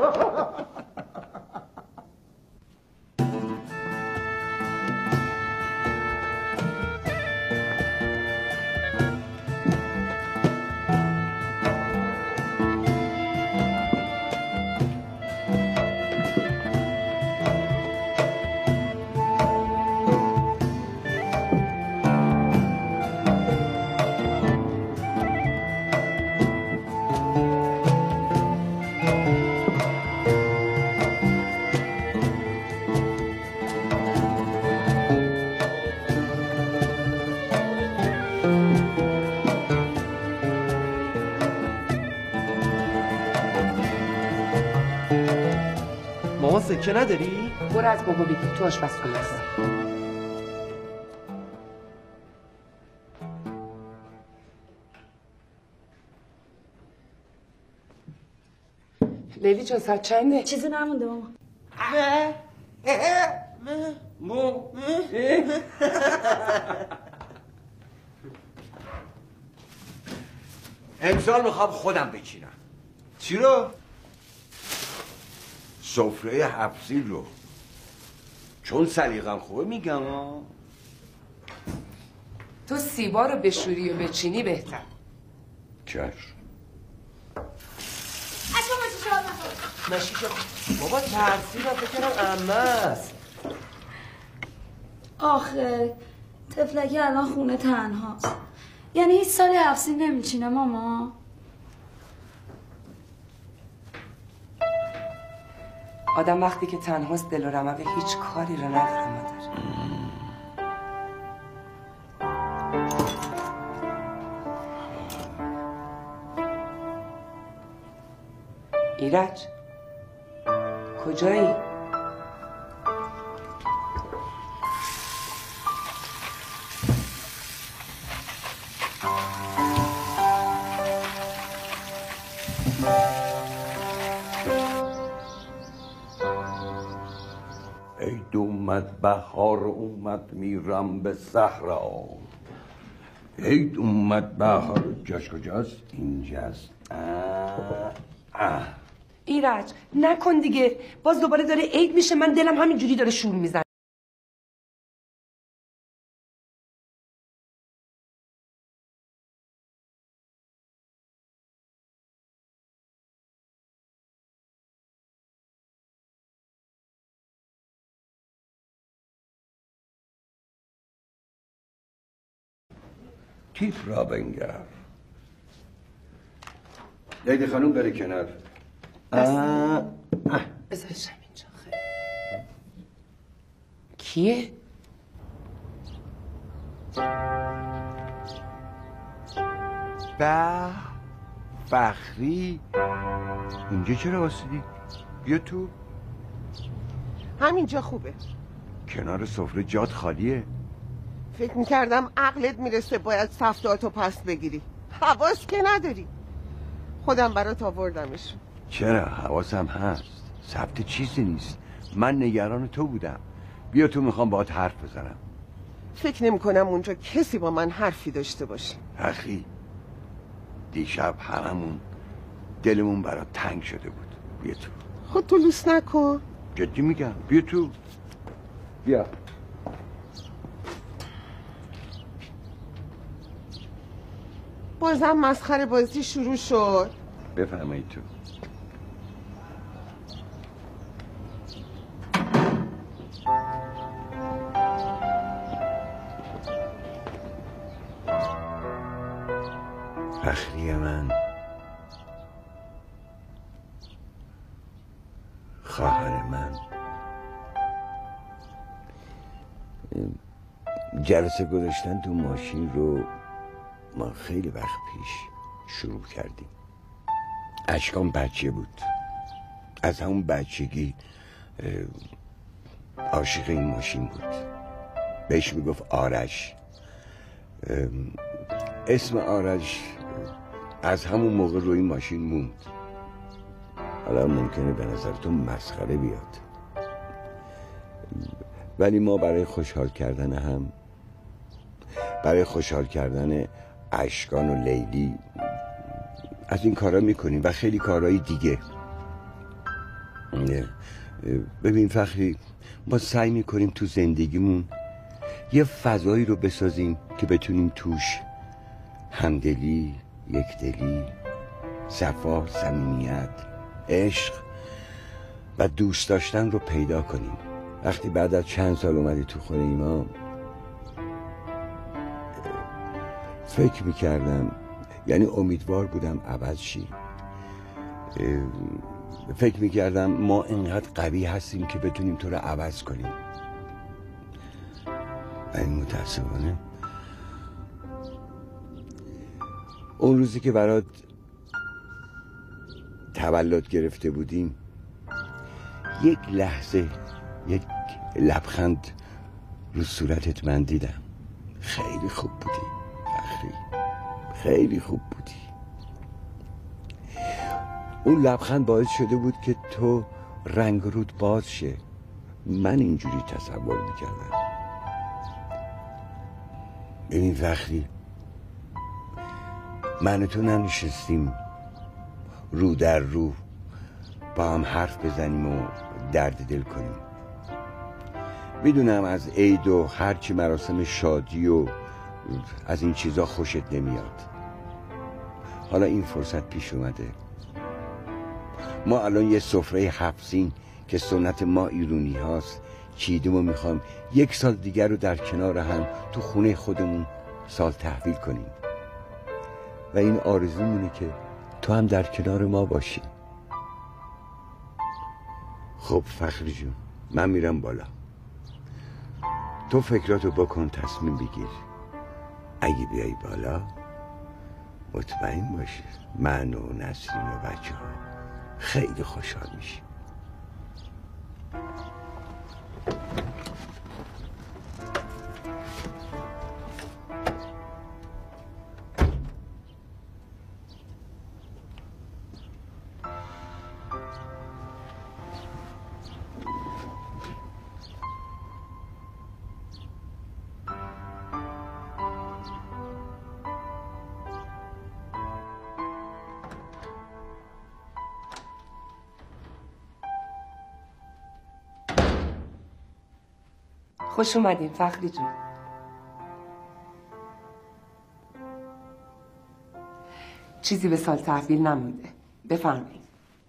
مامان سکه نداری؟ برو از بابا بگیر تو آشپزخونه است. لیلی جان ساعت چنده؟ چیزی نمونده ماما. مو امسال میخوام خودم بچینم. چی رو؟ سفره حفظی رو. چون سلیقم خوبه میگم ها. تو سیبا رو بشوری و بچینی بهتر. چشم. نشیشه بابا ترسی را بکنم امه است. آخه طفلکی الان خونه تنهاست. یعنی هیچ سالی حفظی نمیچینه ماما؟ آدم وقتی که تنهاست دل و رمق هیچ کاری رو نداره مادر. ایرج کجایی؟ عید اومد بهار اومد میرم به صحرا. عید اومد بهار. جاش کجاست؟ اینجاست. اه اه. ایرج نکن دیگه، باز دوباره داره عید میشه، من دلم همینجوری داره شور میزنه. تیپ را بنگر. لیدی خانوم بره کنار. بذارشم اینجا. خیلی کیه؟ به فخری اینجا چرا واسدی؟ بیا تو. همینجا خوبه. کنار سفره جات خالیه. فکر میکردم عقلت میرسه باید سفتاتو پس بگیری. حواس که نداری. خودم برات آوردمشون. چرا؟ حواسم هست. ثبت چیزی نیست. من نگران تو بودم. بیا تو، میخوام باهات حرف بزنم. فکر نمی کنم اونجا کسی با من حرفی داشته باشه. اخی دیشب هممون دلمون برات تنگ شده بود. بیا تو. خود تو لوس نکن. جدی میگم. بیا تو. بیا. بازم مسخره بازی شروع شد. بفرمایید تو. فخری من، خواهر من، جلسه گذاشتن تو ماشین رو ما خیلی وقت پیش شروع کردیم. اشکام بچه بود. از همون بچگی عاشق این ماشین بود. بهش میگفت آرش. اسم آرش از همون موقع روی ماشین موند. حالا ممکنه به نظر تو مسخره بیاد، ولی ما برای خوشحال کردن هم، برای خوشحال کردن اشکان و لیلی از این کارا میکنیم و خیلی کارهای دیگه. ببین فخری، ما سعی میکنیم تو زندگیمون یه فضایی رو بسازیم که بتونیم توش همدلی، یکدلی، صفا، صمیمیت، عشق و دوست داشتن رو پیدا کنیم. وقتی بعد از چند سال اومدی تو خونه ایما، فکر میکردم، یعنی امیدوار بودم عوض شی. فکر میکردم ما اینقدر قوی هستیم که بتونیم تو رو عوض کنیم. این متاسفانه اون روزی که برات تولد گرفته بودیم، یک لحظه یک لبخند رو صورتت من دیدم. خیلی خوب بودی فخری، خیلی خوب بودی. اون لبخند باعث شده بود که تو رنگ رود باز شه. من اینجوری تصور میکردم. ببین فخری، من و تو ننشستیم رو در رو با هم حرف بزنیم و درد دل کنیم. میدونم از عید و هرچی مراسم شادی و از این چیزا خوشت نمیاد. حالا این فرصت پیش اومده. ما الان یه سفره هفت که سنت ما ایرونی هاست چیدیم و میخوام یک سال دیگر رو در کنار هم تو خونه خودمون سال تحویل کنیم و این آرزومونه که تو هم در کنار ما باشی. خب فخری جون، من میرم بالا. تو فکراتو بکن، تصمیم بگیر. اگه بیای بالا مطمئن باشی من و نسرین و بچه ها خیلی خوشحال میشیم. خوش اومدین فخری جون. چیزی به سال تحویل نمونده، بفرمایید.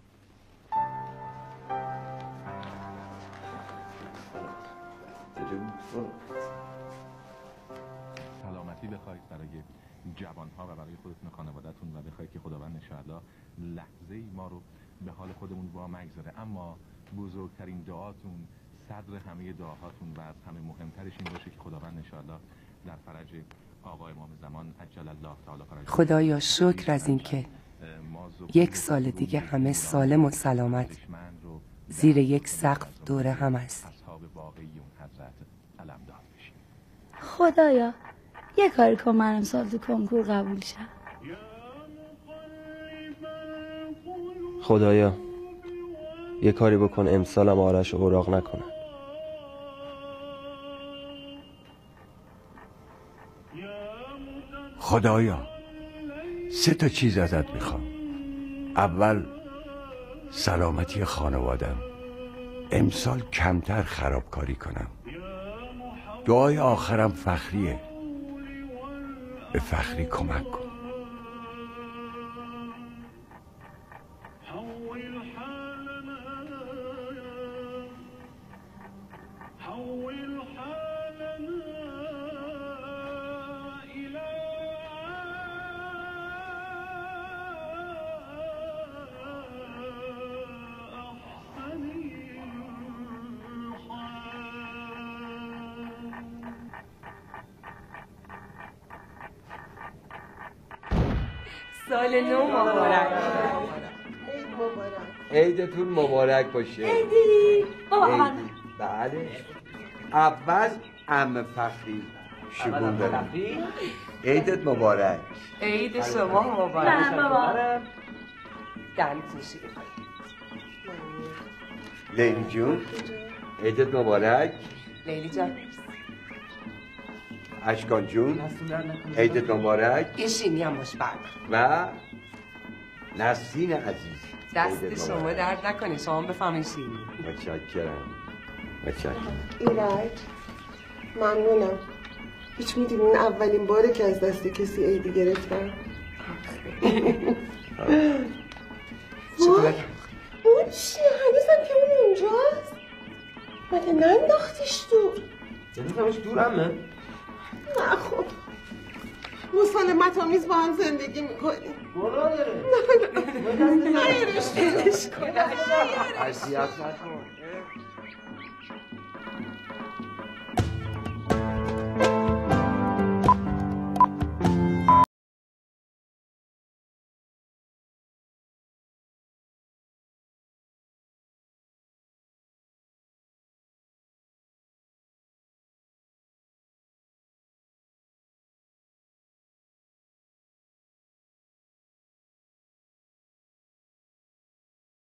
سلامتی بخواید برای جوانها و برای خودتون و خانواده‌تون و بخواید که خداوند انشاءالله لحظه‌ای ما رو به حال خودمون وا مگذاره. اما بزرگترین دعاتون صدر همه دعاهاتون و از همه مهمترش این باشه که خداوند انشاءالله در فرج آقا امام زمان عجل الله تعالی فرج. خدایا شکر از این که یک سال دیگه همه سالم و سلامت زیر یک سقف دوره هم هستیم. خدایا یه کاری کن من امسال تو کنکور قبول شم. خدایا یه کاری بکن امسالم آرش رو اوراق نکنن. خدایا سه تا چیز ازت میخوام. اول سلامتی خانوادم، امسال کمتر خرابکاری کنم. دعای آخرم فخریه، به فخری کمک کن. سال نو مبارک. عیدتون مبارک باشه. عیدی بابا من. بله. اول عمه فخری شگون دارم. عیدت مبارک. عید شما مبارک. مبارک. دن کوشی. لیلی جون عیدت مبارک. لیلی جان. اشکان جون عیدت مبارک. این شینی هم باش برد. و نسرین عزیز دست شما درد نکنه، شما بفهمین شینی. متشکرم متشکرم. ایرج ممنونم. هیچ میدونی این اولین باره که از دست کسی عیدی گرفتم. اون چیه؟ هنوزم که اون اونجاست؟ مگه ننداختیش دور؟ ننداختمش دور همه؟ نه خب مسالمت آمیز با هم زندگی میکنیم. گناه داره. نه نه نه خیرش کنه. اذیت نکن.